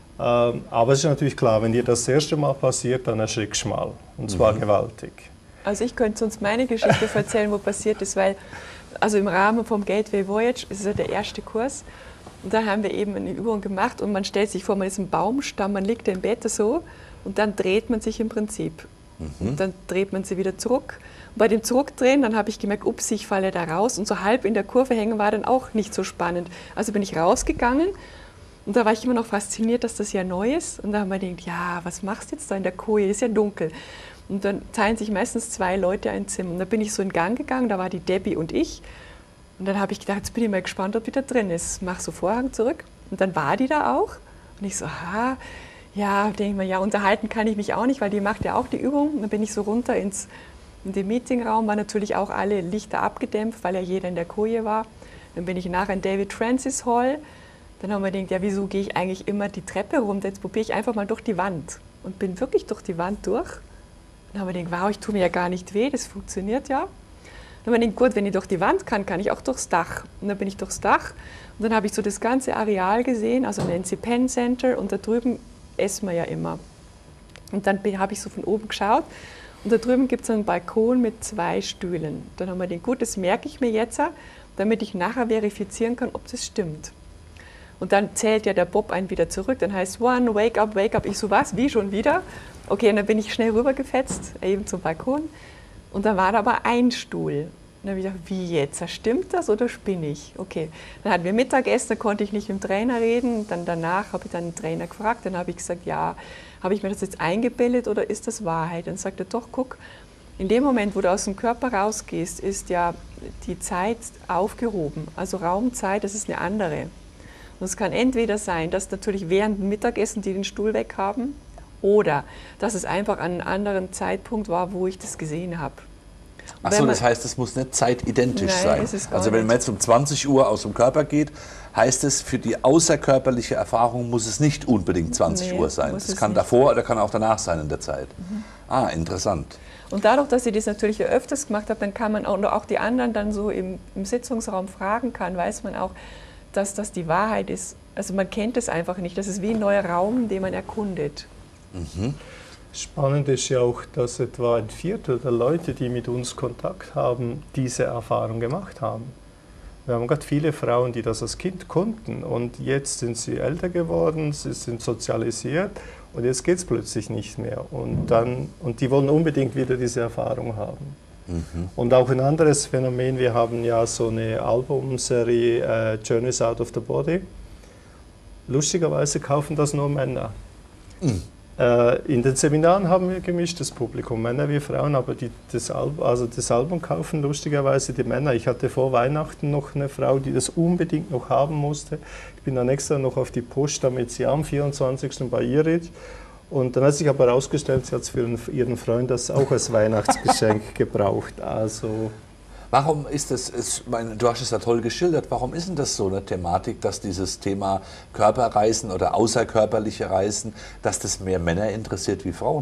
Aber es ist natürlich klar, wenn dir das erste Mal passiert, dann erschrickst du mal. Und zwar gewaltig. Also ich könnte uns meine Geschichte erzählen, wo passiert ist, weil also im Rahmen vom Gateway Voyage, das ist ja der erste Kurs, und da haben wir eben eine Übung gemacht und man stellt sich vor, man ist ein Baumstamm, man liegt im Bett so und dann dreht man sich im Prinzip. Und dann dreht man sie wieder zurück. Und bei dem Zurückdrehen, dann habe ich gemerkt, ups, ich falle da raus und so halb in der Kurve hängen war dann auch nicht so spannend. Also bin ich rausgegangen und da war ich immer noch fasziniert, dass das ja neu ist. Und da haben wir gedacht, ja, was machst du jetzt da in der Koje, ist ja dunkel. Und dann teilen sich meistens 2 Leute ein Zimmer. Und da bin ich so in Gang gegangen, da war die Debbie und ich. Und dann habe ich gedacht, jetzt bin ich mal gespannt, ob die da drin ist. Mach so Vorhang zurück. Und dann war die da auch. Und ich so, aha, ja, denke ich mir, ja, unterhalten kann ich mich auch nicht, weil die macht ja auch die Übung. Und dann bin ich so runter in den Meetingraum, war natürlich auch alle Lichter abgedämpft, weil ja jeder in der Koje war. Dann bin ich nachher in David Francis Hall. Dann haben wir gedacht, ja, wieso gehe ich eigentlich immer die Treppe runter? Jetzt probiere ich einfach mal durch die Wand. Und bin wirklich durch die Wand durch. Dann haben wir gedacht, wow, ich tue mir ja gar nicht weh, das funktioniert ja. Dann haben wir gedacht, gut, wenn ich durch die Wand kann ich auch durchs Dach. Und dann bin ich durchs Dach und dann habe ich so das ganze Areal gesehen, also Nancy Penn Center, und da drüben essen wir ja immer. Und dann habe ich so von oben geschaut und da drüben gibt es einen Balkon mit 2 Stühlen. Dann haben wir gedacht, gut, das merke ich mir jetzt, damit ich nachher verifizieren kann, ob das stimmt. Und dann zählt ja der Bob einen wieder zurück, dann heißt one, wake up, wake up. Ich so, was, wie schon wieder? Okay, und dann bin ich schnell rübergefetzt, eben zum Balkon. Und da war da aber ein Stuhl. Und dann habe ich gedacht, wie jetzt? Stimmt das oder spinne ich? Okay, dann hatten wir Mittagessen, da konnte ich nicht mit dem Trainer reden. Dann danach habe ich dann den Trainer gefragt, dann habe ich gesagt, ja, habe ich mir das jetzt eingebildet oder ist das Wahrheit? Dann sagte er, doch, guck, in dem Moment, wo du aus dem Körper rausgehst, ist ja die Zeit aufgehoben. Also Raumzeit, das ist eine andere. Und es kann entweder sein, dass natürlich während dem Mittagessen die den Stuhl weg haben, oder dass es einfach an einem anderen Zeitpunkt war, wo ich das gesehen habe. Achso, das heißt, es muss nicht zeitidentisch sein. Ist es gar also wenn man jetzt um 20 Uhr aus dem Körper geht, heißt es, für die außerkörperliche Erfahrung muss es nicht unbedingt 20 Uhr sein. Es kann davor oder kann auch danach sein in der Zeit. Ah, interessant. Und dadurch, dass ich das natürlich öfters gemacht habe, dann kann man auch die anderen dann so im Sitzungsraum fragen kann, weiß man auch, dass das die Wahrheit ist. Also man kennt es einfach nicht. Das ist wie ein neuer Raum, den man erkundet. Spannend ist ja auch, dass etwa 1/4 der Leute, die mit uns Kontakt haben, diese Erfahrung gemacht haben. Wir haben gerade viele Frauen, die das als Kind konnten und jetzt sind sie älter geworden, sie sind sozialisiert und jetzt geht es plötzlich nicht mehr. Und die wollen unbedingt wieder diese Erfahrung haben. Und auch ein anderes Phänomen, wir haben ja so eine Albumserie Journeys Out of the Body. Lustigerweise kaufen das nur Männer. In den Seminaren haben wir gemischtes Publikum, Männer wie Frauen, aber das Album kaufen lustigerweise die Männer. Ich hatte vor Weihnachten noch eine Frau, die das unbedingt noch haben musste. Ich bin dann extra noch auf die Post, damit sie am 24. bei ihr ist. Und dann hat sich aber herausgestellt, sie hat es für ihren Freund das auch als Weihnachtsgeschenk gebraucht. Also Warum ist das, du hast es ja toll geschildert, warum ist denn das so eine Thematik, dass dieses Thema Körperreisen oder außerkörperliche Reisen, dass das mehr Männer interessiert wie Frauen?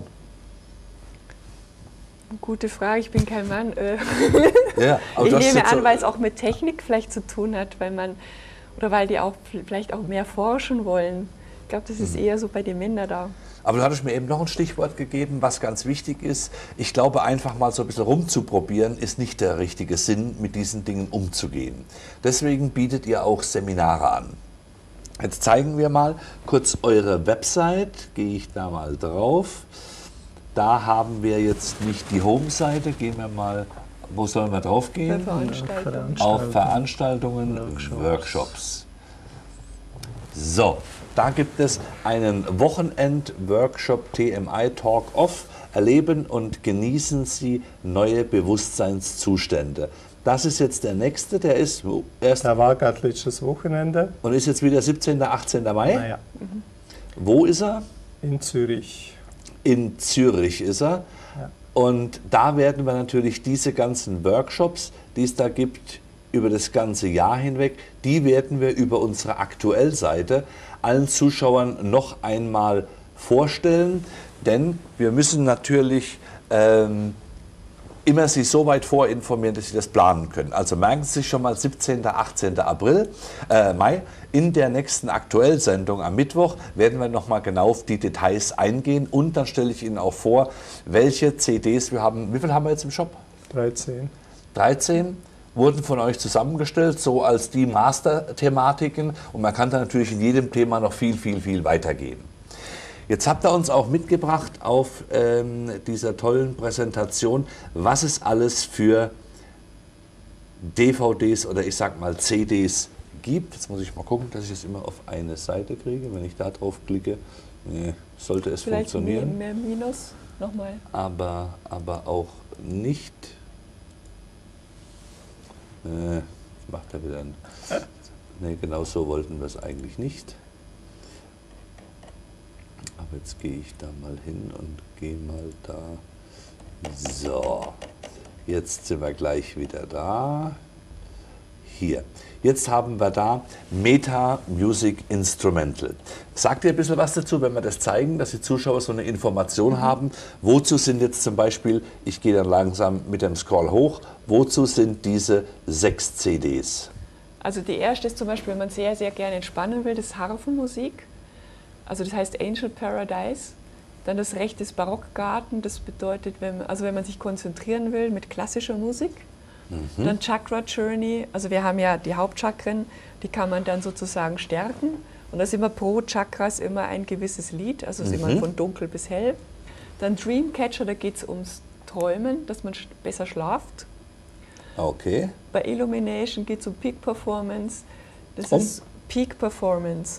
Gute Frage, ich bin kein Mann. Ja, aber ich nehme an, so, weil es auch mit Technik vielleicht zu tun hat, weil die auch vielleicht auch mehr forschen wollen. Ich glaube, das ist eher so bei den Männern da. Aber du hattest mir eben noch ein Stichwort gegeben, was ganz wichtig ist. Ich glaube, einfach mal so ein bisschen rumzuprobieren, ist nicht der richtige Sinn, mit diesen Dingen umzugehen. Deswegen bietet ihr auch Seminare an. Jetzt zeigen wir mal kurz eure Website. Gehe ich da mal drauf. Da haben wir jetzt nicht die Home-Seite. Gehen wir mal, wo sollen wir drauf gehen? Auf Veranstaltungen, Workshops. So, da gibt es einen Wochenend-Workshop TMI Talk Off. Erleben und genießen Sie neue Bewusstseinszustände. Das ist jetzt der nächste, der ist erst. Da war gerade letztes Wochenende. Und ist jetzt wieder 17., 18. Mai? Naja. Wo ist er? In Zürich. In Zürich ist er. Ja. Und da werden wir natürlich diese ganzen Workshops, die es da gibt, über das ganze Jahr hinweg, die werden wir über unsere Aktuellseite allen Zuschauern noch einmal vorstellen. Denn wir müssen natürlich immer Sie so weit vorinformieren, dass Sie das planen können. Also merken Sie sich schon mal 17., 18. Mai. In der nächsten Aktuellsendung am Mittwoch werden wir nochmal genau auf die Details eingehen. Und dann stelle ich Ihnen auch vor, welche CDs wir haben. Wie viel haben wir jetzt im Shop? 13. 13 wurden von euch zusammengestellt, so als die Master-Thematiken. Und man kann da natürlich in jedem Thema noch viel, viel, viel weitergehen. Jetzt habt ihr uns auch mitgebracht auf dieser tollen Präsentation, was es alles für DVDs oder ich sag mal CDs gibt. Jetzt muss ich mal gucken, dass ich es immer auf eine Seite kriege. Wenn ich da drauf klicke, sollte es vielleicht funktionieren. Mehr Minus nochmal. Aber auch nicht. Macht er wieder ein. Ne, genau so wollten wir es eigentlich nicht. Aber jetzt gehe ich da mal hin und gehe mal da. So, jetzt sind wir gleich wieder da. Hier. Jetzt haben wir da Meta Music Instrumental. Sagt ihr ein bisschen was dazu, wenn wir das zeigen, dass die Zuschauer so eine Information haben? Wozu sind jetzt zum Beispiel, ich gehe dann langsam mit dem Scroll hoch, wozu sind diese 6 CDs? Also die erste ist zum Beispiel, wenn man sehr, sehr gerne entspannen will, das ist Harfenmusik. Also das heißt Angel Paradise. Dann das Recht des Barockgarten, das bedeutet, wenn man sich konzentrieren will mit klassischer Musik. Dann Chakra Journey, also wir haben ja die Hauptchakren, die kann man dann sozusagen stärken. Und da ist immer pro Chakra ist immer ein gewisses Lied, also ist immer von dunkel bis hell. Dann Dreamcatcher, da geht es ums Träumen, dass man besser schlaft. Okay. Bei Illumination geht es um Peak Performance. Das ist Peak Performance,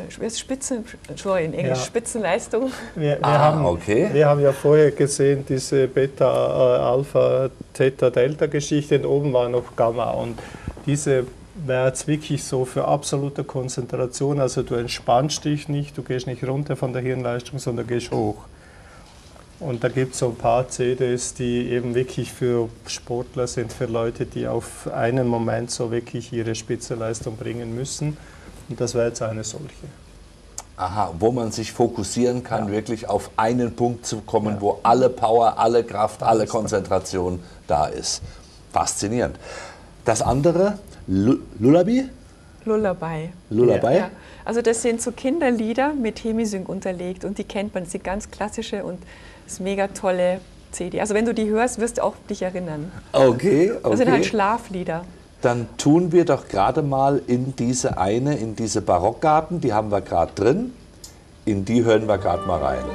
Spitzenleistung. Wir haben ja vorher gesehen, diese Beta, Alpha, Theta, Delta-Geschichte, und oben war noch Gamma. Und diese wäre jetzt wirklich so für absolute Konzentration, also du entspannst dich nicht, du gehst nicht runter von der Hirnleistung, sondern gehst hoch. Und da gibt es so ein paar CDs, die eben wirklich für Sportler sind, für Leute, die auf einen Moment so wirklich ihre Spitzenleistung bringen müssen. Und das wäre jetzt eine solche. Aha, wo man sich fokussieren kann, wirklich auf einen Punkt zu kommen, wo alle Power, alle Kraft, alle Konzentration da ist. Faszinierend. Das andere, Lullaby? Lullaby. Lullaby? Ja. Also das sind so Kinderlieder mit Hemisync unterlegt und die kennt man, das sind ganz klassische und das ist mega tolle CD. Also wenn du die hörst, wirst du auch dich erinnern. Okay. Das sind halt Schlaflieder. Dann tun wir doch gerade mal in diese Barockgarten, die haben wir gerade drin, in die hören wir gerade mal rein.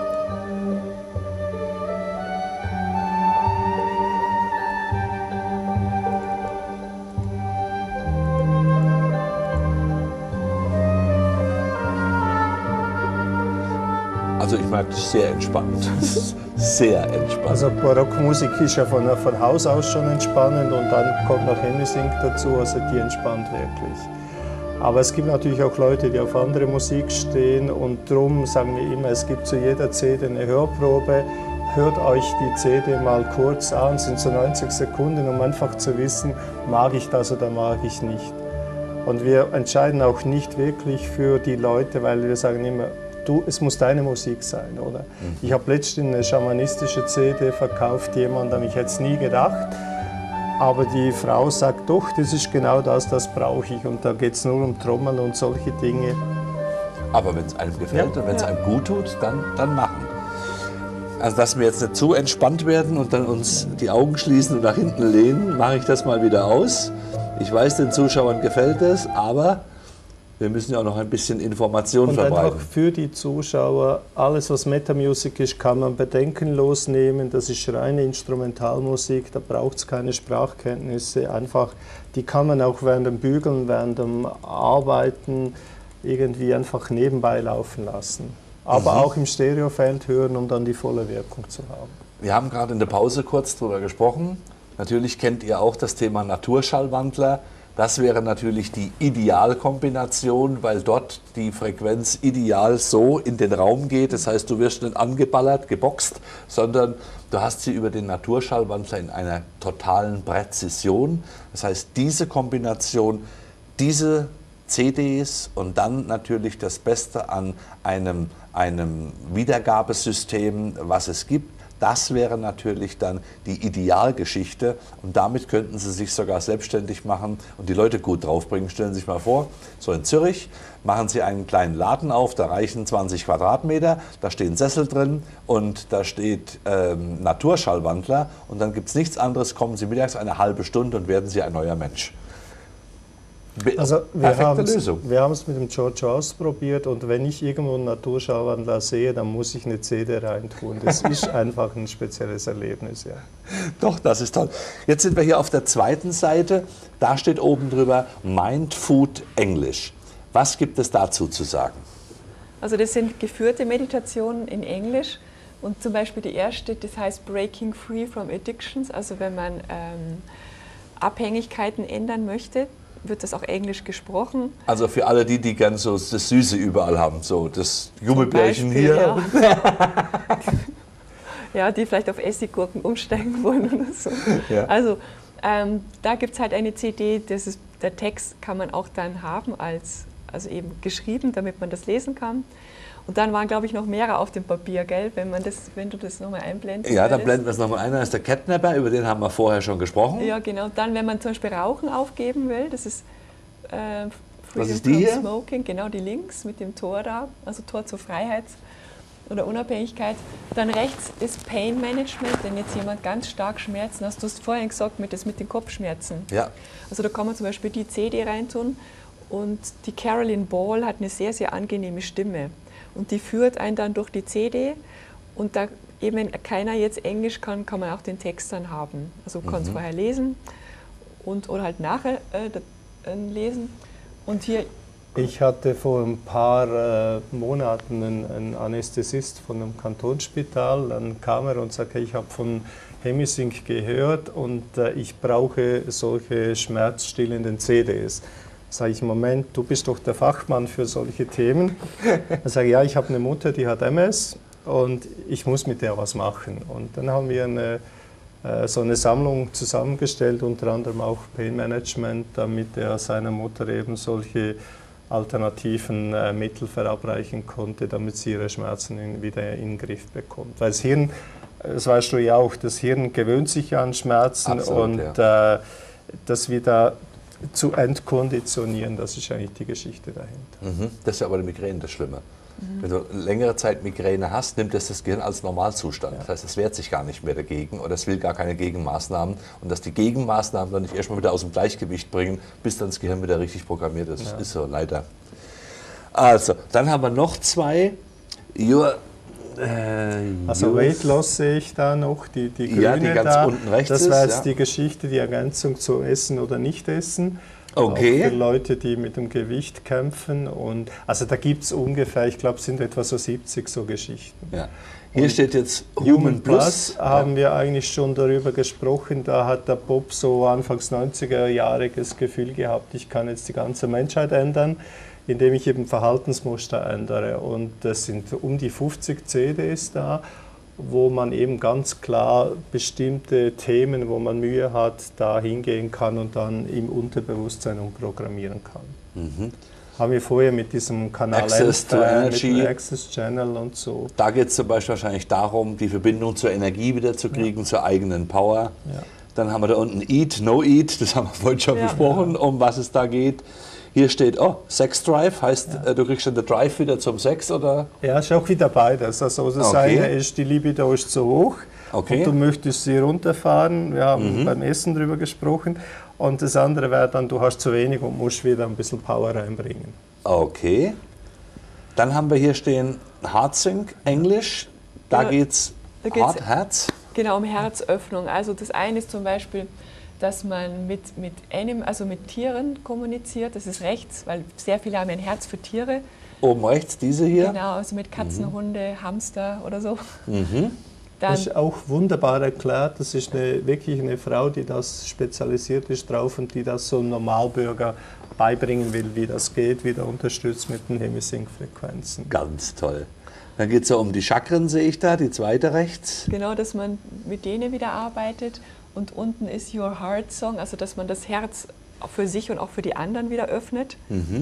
Also ich mag das sehr entspannt. Sehr entspannt. Also Barockmusik ist ja von Haus aus schon entspannend und dann kommt noch Hemisync dazu, also die entspannt wirklich. Aber es gibt natürlich auch Leute, die auf andere Musik stehen und darum sagen wir immer, es gibt zu jeder CD eine Hörprobe. hört euch die CD mal kurz an, sind so 90 Sekunden, um einfach zu wissen, mag ich das oder mag ich nicht. Und wir entscheiden auch nicht wirklich für die Leute, weil wir sagen immer, es muss deine Musik sein, oder? Ich habe letztens eine schamanistische CD verkauft, jemandem, ich hätte es nie gedacht. Aber die Frau sagt, doch, das ist genau das brauche ich. Und da geht es nur um Trommeln und solche Dinge. Aber wenn es einem gefällt und wenn es einem gut tut, dann machen. Also dass wir jetzt nicht zu entspannt werden und dann uns die Augen schließen und nach hinten lehnen, mache ich das mal wieder aus. Ich weiß, den Zuschauern gefällt es, aber wir müssen ja auch noch ein bisschen Information verbreiten. Und einfach für die Zuschauer, alles was Metamusic ist, kann man bedenkenlos nehmen. Das ist reine Instrumentalmusik, da braucht es keine Sprachkenntnisse. Einfach, die kann man auch während dem Bügeln, während dem Arbeiten irgendwie einfach nebenbei laufen lassen. Aber auch im Stereofeld hören, um dann die volle Wirkung zu haben. Wir haben gerade in der Pause kurz darüber gesprochen. Natürlich kennt ihr auch das Thema Naturschallwandler. Das wäre natürlich die Idealkombination, weil dort die Frequenz ideal so in den Raum geht. Das heißt, du wirst nicht angeballert, geboxt, sondern du hast sie über den Naturschallwandler in einer totalen Präzision. Das heißt, diese Kombination, diese CDs und dann natürlich das Beste an einem Wiedergabesystem, was es gibt, das wäre natürlich dann die Idealgeschichte und damit könnten Sie sich sogar selbstständig machen und die Leute gut draufbringen. Stellen Sie sich mal vor, so in Zürich machen Sie einen kleinen Laden auf, da reichen 20 Quadratmeter, da stehen Sessel drin und da steht Naturschallwandler und dann gibt es nichts anderes, kommen Sie mittags eine halbe Stunde und werden Sie ein neuer Mensch. Also Perfekte Lösung. Wir haben es mit dem Giorgio ausprobiert und wenn ich irgendwo einen Naturschallwandler sehe, dann muss ich eine CD reintun. Das ist einfach ein spezielles Erlebnis, ja. Doch, das ist toll. Jetzt sind wir hier auf der zweiten Seite. Da steht oben drüber Mind Food English. Was gibt es dazu zu sagen? Also das sind geführte Meditationen in Englisch und zum Beispiel die erste, das heißt Breaking Free from Addictions, also wenn man Abhängigkeiten ändern möchte, wird das auch Englisch gesprochen. Also für alle die gern so das Süße überall haben, so das Gummibärchen hier. Ja. Ja, die vielleicht auf Essiggurken umsteigen wollen oder so. Ja. Also da gibt es halt eine CD, der Text kann man auch dann haben, also eben geschrieben, damit man das lesen kann. Und dann waren, glaube ich, noch mehrere auf dem Papier, gell? Wenn du das nochmal einblendest. Ja, dann blenden wir es nochmal ein. Da ist der Catnapper, über den haben wir vorher schon gesprochen. Ja, genau. Dann, wenn man zum Beispiel Rauchen aufgeben will, das ist Was ist die hier? Smoking, genau die links mit dem Tor da, also Tor zur Freiheit oder Unabhängigkeit. Dann rechts ist Pain Management, wenn jetzt jemand ganz stark Schmerzen hast. Du hast vorhin gesagt, mit den Kopfschmerzen. Ja. Also da kann man zum Beispiel die CD reintun und die Carolyn Ball hat eine sehr, sehr angenehme Stimme. Und die führt einen dann durch die CD und da eben, wenn keiner jetzt Englisch kann, kann man auch den Text dann haben. Also man kann es vorher lesen oder halt nachher lesen. Und hier ich hatte vor ein paar Monaten einen Anästhesist von einem Kantonsspital, dann kam er und sagte, ich habe von Hemisync gehört und ich brauche solche schmerzstillenden CDs. Sage ich, Moment, du bist doch der Fachmann für solche Themen. Dann sage ich, ja, ich habe eine Mutter, die hat MS und ich muss mit der was machen. Und dann haben wir so eine Sammlung zusammengestellt, unter anderem auch Pain Management, damit er seiner Mutter eben solche alternativen Mittel verabreichen konnte, damit sie ihre Schmerzen wieder in den Griff bekommt. Weil das Hirn, das weißt du ja auch, das Hirn gewöhnt sich an Schmerzen. Absolut, und ja. Das wieder zu entkonditionieren, das ist eigentlich die Geschichte dahinter. Das ist ja aber die Migräne das Schlimme. Wenn du längere Zeit Migräne hast, nimmt das Gehirn als Normalzustand. Ja. Das heißt, es wehrt sich gar nicht mehr dagegen oder es will gar keine Gegenmaßnahmen. Und dass die Gegenmaßnahmen dann nicht erstmal wieder aus dem Gleichgewicht bringen, bis dann das Gehirn wieder richtig programmiert ist. Ja. Ist so, leider. Also, dann haben wir noch zwei. Also Weight Loss sehe ich da noch, die grüne ja, die ganz da. Unten rechts das war jetzt ja. die Geschichte, die Ergänzung zu Essen oder Nicht-Essen. Okay. Auch für Leute, die mit dem Gewicht kämpfen. Und, also da gibt es ungefähr, ich glaube, es sind etwa so 70 so Geschichten. Ja. Hier und steht jetzt Human Plus. Haben wir eigentlich schon darüber gesprochen. Da hat der Bob so Anfangs 90er-jähriges Gefühl gehabt, ich kann jetzt die ganze Menschheit ändern, indem ich eben Verhaltensmuster ändere. Und das sind um die 50 CDs da. wo man eben ganz klar bestimmte Themen, wo man Mühe hat, da hingehen kann und dann im Unterbewusstsein umprogrammieren kann. Mhm. Haben wir vorher mit diesem Kanal Access to Energy, mit dem Access Channel und so. Da geht es zum Beispiel wahrscheinlich darum, die Verbindung zur Energie wieder zu kriegen, zur eigenen Power. Ja. Dann haben wir da unten Eat, No Eat, das haben wir vorhin schon besprochen, um was es da geht. Hier steht, Sex Drive, heißt, du kriegst dann den Drive wieder zum Sex, oder? Ja, ist auch wieder beides. Also das eine ist, die Libido ist zu hoch und du möchtest sie runterfahren. Wir haben beim Essen darüber gesprochen. Und das andere wäre dann, du hast zu wenig und musst wieder ein bisschen Power reinbringen. Okay. Dann haben wir hier stehen Heartsync, Englisch. Da geht es Herz. Genau, um Herzöffnung. Also das eine ist zum Beispiel, dass man mit Tieren kommuniziert. Das ist rechts, weil sehr viele haben ein Herz für Tiere. Oben rechts, diese hier? Genau, also mit Katzen, Hunde, Hamster oder so. Das ist auch wunderbar erklärt. Das ist wirklich eine Frau, die das spezialisiert ist drauf und die das so einem Normalbürger beibringen will, wie das geht, wieder unterstützt mit den Hemisync-Frequenzen. Ganz toll. Dann geht es ja um die Chakren, sehe ich da, die zweite rechts. Genau, dass man mit denen wieder arbeitet. Und unten ist Your Heart Song, also dass man das Herz für sich und auch für die anderen wieder öffnet.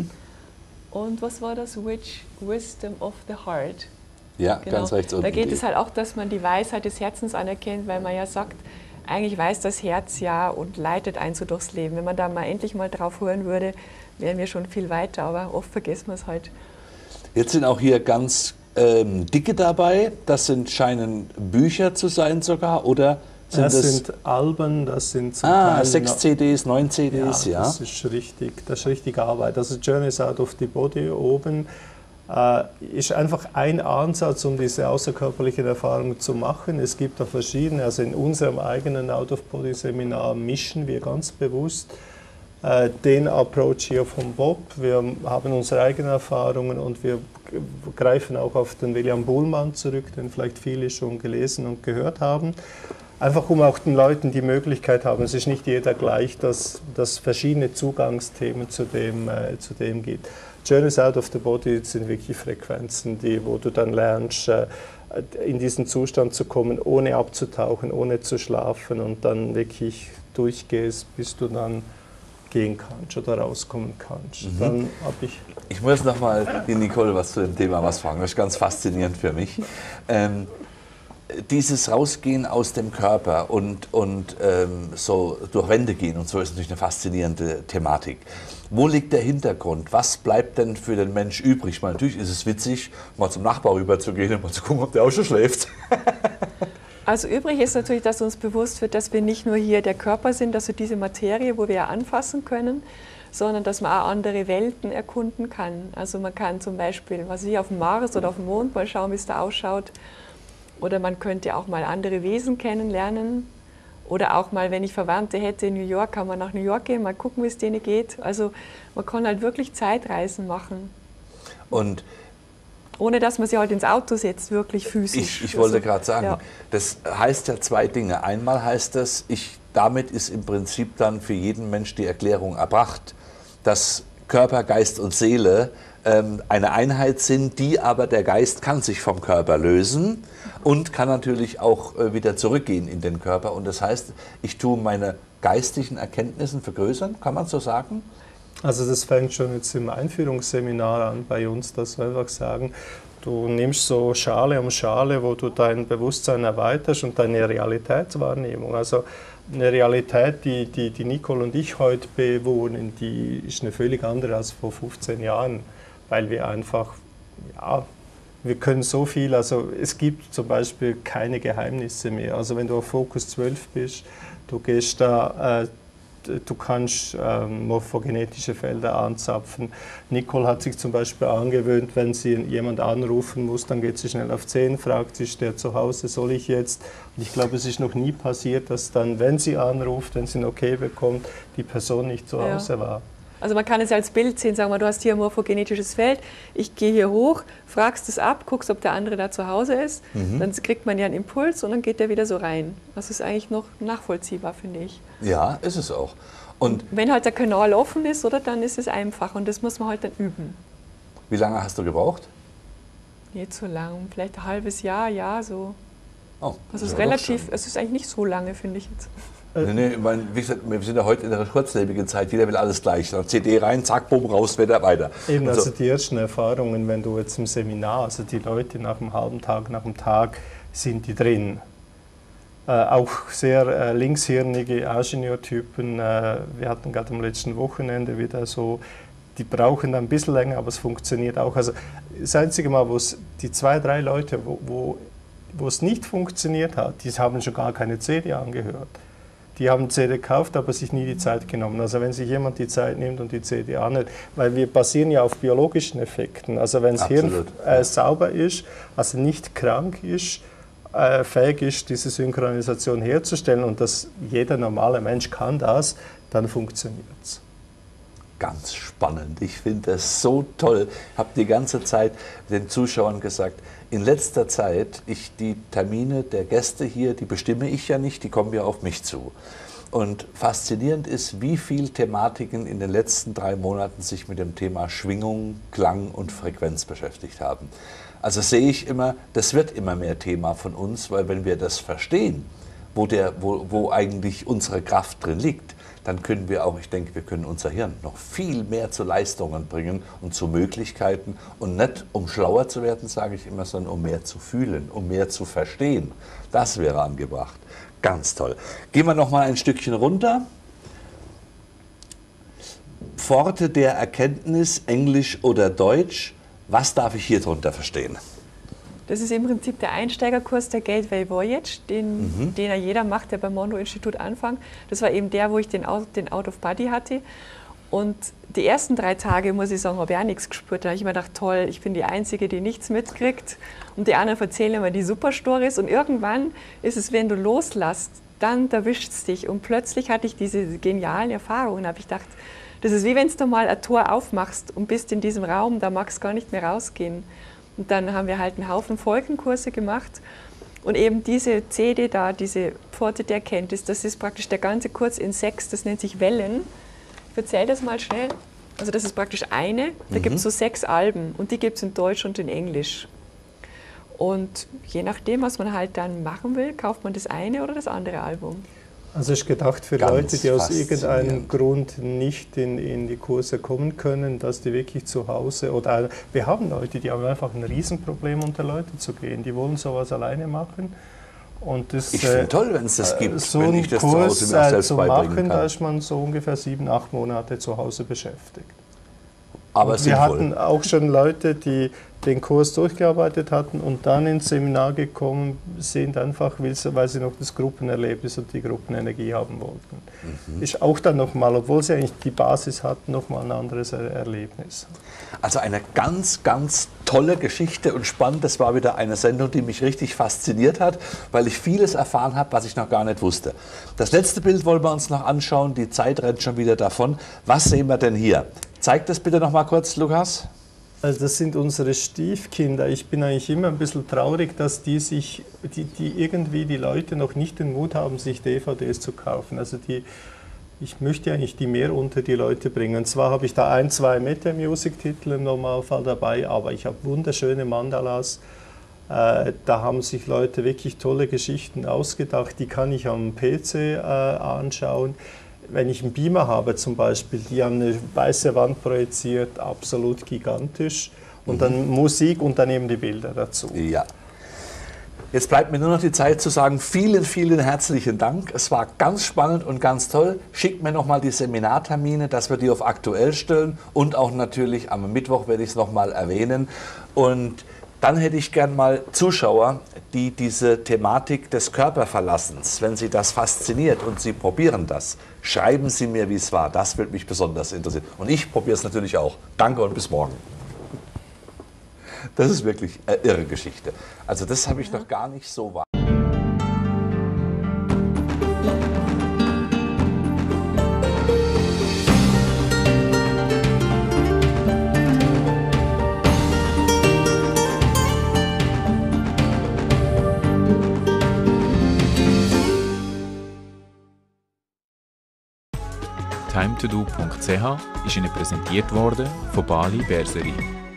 Und was war das? Wisdom of the Heart. Ja, genau. Ganz rechts unten. Da geht es halt auch, dass man die Weisheit des Herzens anerkennt, weil man ja sagt, eigentlich weiß das Herz ja und leitet einen so durchs Leben. Wenn man da mal endlich mal drauf hören würde, wären wir schon viel weiter, aber oft vergessen wir es halt. Jetzt sind auch hier ganz dicke dabei. Das scheinen Bücher zu sein sogar, oder? Das sind Alben, das sind zum Teil 6 CDs, 9 CDs, ja. Das ist richtig Arbeit. Also Journeys Out of the Body oben ist einfach ein Ansatz, um diese außerkörperlichen Erfahrungen zu machen. Es gibt da verschiedene, also in unserem eigenen Out-of-Body-Seminar mischen wir ganz bewusst den Approach hier von Bob. Wir haben unsere eigenen Erfahrungen und wir greifen auch auf den William Buhlmann zurück, den vielleicht viele schon gelesen und gehört haben. Einfach um auch den Leuten die Möglichkeit haben, es ist nicht jeder gleich, dass verschiedene Zugangsthemen zu dem gibt. Journeys Out of the Body sind wirklich Frequenzen, wo du dann lernst, in diesen Zustand zu kommen, ohne abzutauchen, ohne zu schlafen und dann wirklich durchgehst, bis du dann gehen kannst oder rauskommen kannst. Dann ich muss nochmal die Nicole was zu dem Thema fragen, das ist ganz faszinierend für mich. Dieses Rausgehen aus dem Körper und so durch Wände gehen und so ist natürlich eine faszinierende Thematik. Wo liegt der Hintergrund? Was bleibt denn für den Mensch übrig? Weil natürlich ist es witzig, mal zum Nachbar rüber zu gehen und mal zu gucken, ob der auch schon schläft. Also übrig ist natürlich, dass uns bewusst wird, dass wir nicht nur hier der Körper sind, also diese Materie, wo wir ja anfassen können, sondern dass man auch andere Welten erkunden kann. Also man kann zum Beispiel, auf dem Mars oder auf dem Mond mal schauen, wie es da ausschaut. Oder man könnte auch mal andere Wesen kennenlernen. Oder auch mal, wenn ich Verwandte hätte in New York, kann man nach New York gehen, mal gucken, wie es denen geht. Also man kann halt wirklich Zeitreisen machen. Und ohne dass man sich halt ins Auto setzt, wirklich physisch. Ich wollte gerade sagen, das heißt ja zwei Dinge. Einmal heißt das, damit ist im Prinzip dann für jeden Mensch die Erklärung erbracht, dass Körper, Geist und Seele eine Einheit sind, die aber der Geist kann sich vom Körper lösen und kann natürlich auch wieder zurückgehen in den Körper. Und das heißt, ich tue meine geistigen Erkenntnisse vergrößern, kann man so sagen? Also das fängt schon jetzt im Einführungsseminar an bei uns, dass wir einfach sagen, du nimmst so Schale um Schale, wo du dein Bewusstsein erweiterst und deine Realitätswahrnehmung. Also eine Realität, die Nicole und ich heute bewohnen, die ist eine völlig andere als vor 15 Jahren, weil wir einfach, wir können so viel, also es gibt zum Beispiel keine Geheimnisse mehr. Also wenn du auf Fokus 12 bist, du gehst da, du kannst morphogenetische Felder anzapfen. Nicole hat sich zum Beispiel angewöhnt, wenn sie jemand anrufen muss, dann geht sie schnell auf 10, fragt sie, ist der zu Hause, soll ich jetzt? Und ich glaube, es ist noch nie passiert, dass dann, wenn sie anruft, wenn sie ein Okay bekommt, die Person nicht zu Hause war. Also man kann es als Bild sehen, sagen wir, du hast hier ein morphogenetisches Feld, ich gehe hier hoch, fragst es ab, guckst, ob der andere da zu Hause ist, dann kriegt man ja einen Impuls und dann geht der wieder so rein. Das ist eigentlich noch nachvollziehbar, finde ich. Ja, ist es auch. Und wenn halt der Kanal offen ist, oder, dann ist es einfach und das muss man halt dann üben. Wie lange hast du gebraucht? Nicht so lang, vielleicht ein halbes Jahr, so. Oh, Also es ist relativ, es ist eigentlich nicht so lange, finde ich jetzt. Nee, ich meine, wie gesagt, wir sind ja heute in einer kurzlebigen Zeit, jeder will alles gleich. Dann CD rein, zack, bumm, raus, weiter. Eben, also die ersten Erfahrungen, wenn du jetzt im Seminar, also die Leute nach einem halben Tag, nach einem Tag, sind die drin. Auch sehr linkshirnige Ingenieurtypen. Wir hatten gerade am letzten Wochenende wieder so, die brauchen ein bisschen länger, aber es funktioniert auch. Also das einzige Mal, wo es die 2, 3 Leute, wo es nicht funktioniert hat, die haben schon gar keine CD angehört. Die haben CD gekauft, aber sich nie die Zeit genommen. Also wenn sich jemand die Zeit nimmt und die CD anhört, weil wir basieren ja auf biologischen Effekten. Also wenn das Hirn sauber ist, also nicht krank ist, fähig ist, diese Synchronisation herzustellen und dass jeder normale Mensch kann das, dann funktioniert es. Ganz spannend. Ich finde das so toll. Ich habe die ganze Zeit den Zuschauern gesagt, in letzter Zeit, die Termine der Gäste hier, die bestimme ich ja nicht, die kommen ja auf mich zu. Und faszinierend ist, wie viele Thematiken in den letzten 3 Monaten sich mit dem Thema Schwingung, Klang und Frequenz beschäftigt haben. Also sehe ich immer, das wird immer mehr Thema von uns, weil wenn wir das verstehen, wo eigentlich unsere Kraft drin liegt, dann können wir auch, ich denke, wir können unser Hirn noch viel mehr zu Leistungen bringen und zu Möglichkeiten. Und nicht um schlauer zu werden, sage ich immer, sondern um mehr zu fühlen, um mehr zu verstehen. Das wäre angebracht. Ganz toll. Gehen wir noch mal ein Stückchen runter. Pforte der Erkenntnis, Englisch oder Deutsch. Was darf ich hier drunter verstehen? Das ist im Prinzip der Einsteigerkurs der Gateway Voyage, den ja jeder macht, der beim Monroe-Institut anfängt. Das war eben der, wo ich den Out of Body hatte. Und die ersten 3 Tage, muss ich sagen, habe ich auch nichts gespürt. Da habe ich mir gedacht, toll, ich bin die Einzige, die nichts mitkriegt. Und die anderen erzählen immer die Super-Stories. Und irgendwann ist es, wenn du loslässt, dann erwischt es dich. Und plötzlich hatte ich diese genialen Erfahrungen. Da habe ich gedacht, das ist wie wenn du mal ein Tor aufmachst und bist in diesem Raum, da magst du gar nicht mehr rausgehen. Und dann haben wir halt einen Haufen Folgenkurse gemacht. Und eben diese CD da, diese Pforte der Erkenntnis, das ist praktisch der ganze Kurs in 6, das nennt sich Wellen. Ich erzähle das mal schnell. Also das ist praktisch eine, da gibt es so 6 Alben und die gibt es in Deutsch und in Englisch. Und je nachdem, was man halt dann machen will, kauft man das eine oder das andere Album. Also ist gedacht für Ganz Leute, die aus irgendeinem Grund nicht in die Kurse kommen können, dass die wirklich zu Hause, oder wir haben Leute, die haben einfach ein Riesenproblem, unter Leute zu gehen. Die wollen sowas alleine machen. Und das, ich finde toll, wenn es das gibt, so wenn einen ich das Kurs zu Hause mir auch selbst zu beibringen machen, kann. da ist man so ungefähr 7, 8 Monate zu Hause beschäftigt. Aber wir sinnvoll. hatten auch schon Leute, die den Kurs durchgearbeitet hatten und dann ins Seminar gekommen sind, einfach weil sie noch das Gruppenerlebnis und die Gruppenenergie haben wollten. Ist auch dann nochmal, obwohl sie eigentlich die Basis hatten, nochmal ein anderes Erlebnis. Also eine ganz, ganz tolle Geschichte und spannend. Das war wieder eine Sendung, die mich richtig fasziniert hat, weil ich vieles erfahren habe, was ich noch gar nicht wusste. Das letzte Bild wollen wir uns noch anschauen. Die Zeit rennt schon wieder davon. Was sehen wir denn hier? Zeig das bitte noch mal kurz, Lukas. Also das sind unsere Stiefkinder. Ich bin eigentlich immer ein bisschen traurig, dass die irgendwie die Leute noch nicht den Mut haben, sich DVDs zu kaufen. Also ich möchte eigentlich die mehr unter die Leute bringen. Zwar habe ich da 1, 2 Meta-Music-Titel im Normalfall dabei, aber ich habe wunderschöne Mandalas. Da haben sich Leute wirklich tolle Geschichten ausgedacht. Die kann ich am PC anschauen. Wenn ich einen Beamer habe zum Beispiel, die haben eine weiße Wand projiziert, absolut gigantisch. Und dann Musik und dann eben die Bilder dazu. Ja. Jetzt bleibt mir nur noch die Zeit zu sagen, vielen, vielen herzlichen Dank. Es war ganz spannend und ganz toll. Schickt mir nochmal die Seminartermine, dass wir die auf aktuell stellen. Und auch natürlich am Mittwoch werde ich es nochmal erwähnen. Und dann hätte ich gern mal Zuschauer, die diese Thematik des Körperverlassens, wenn Sie das fasziniert und Sie probieren das, schreiben Sie mir, wie es war. Das würde mich besonders interessieren. Und ich probiere es natürlich auch. Danke und bis morgen. Das ist wirklich eine irre Geschichte. Also das habe ich noch gar nicht so wahr. timetodo.ch ist Ihnen präsentiert worden von Bali Berserie.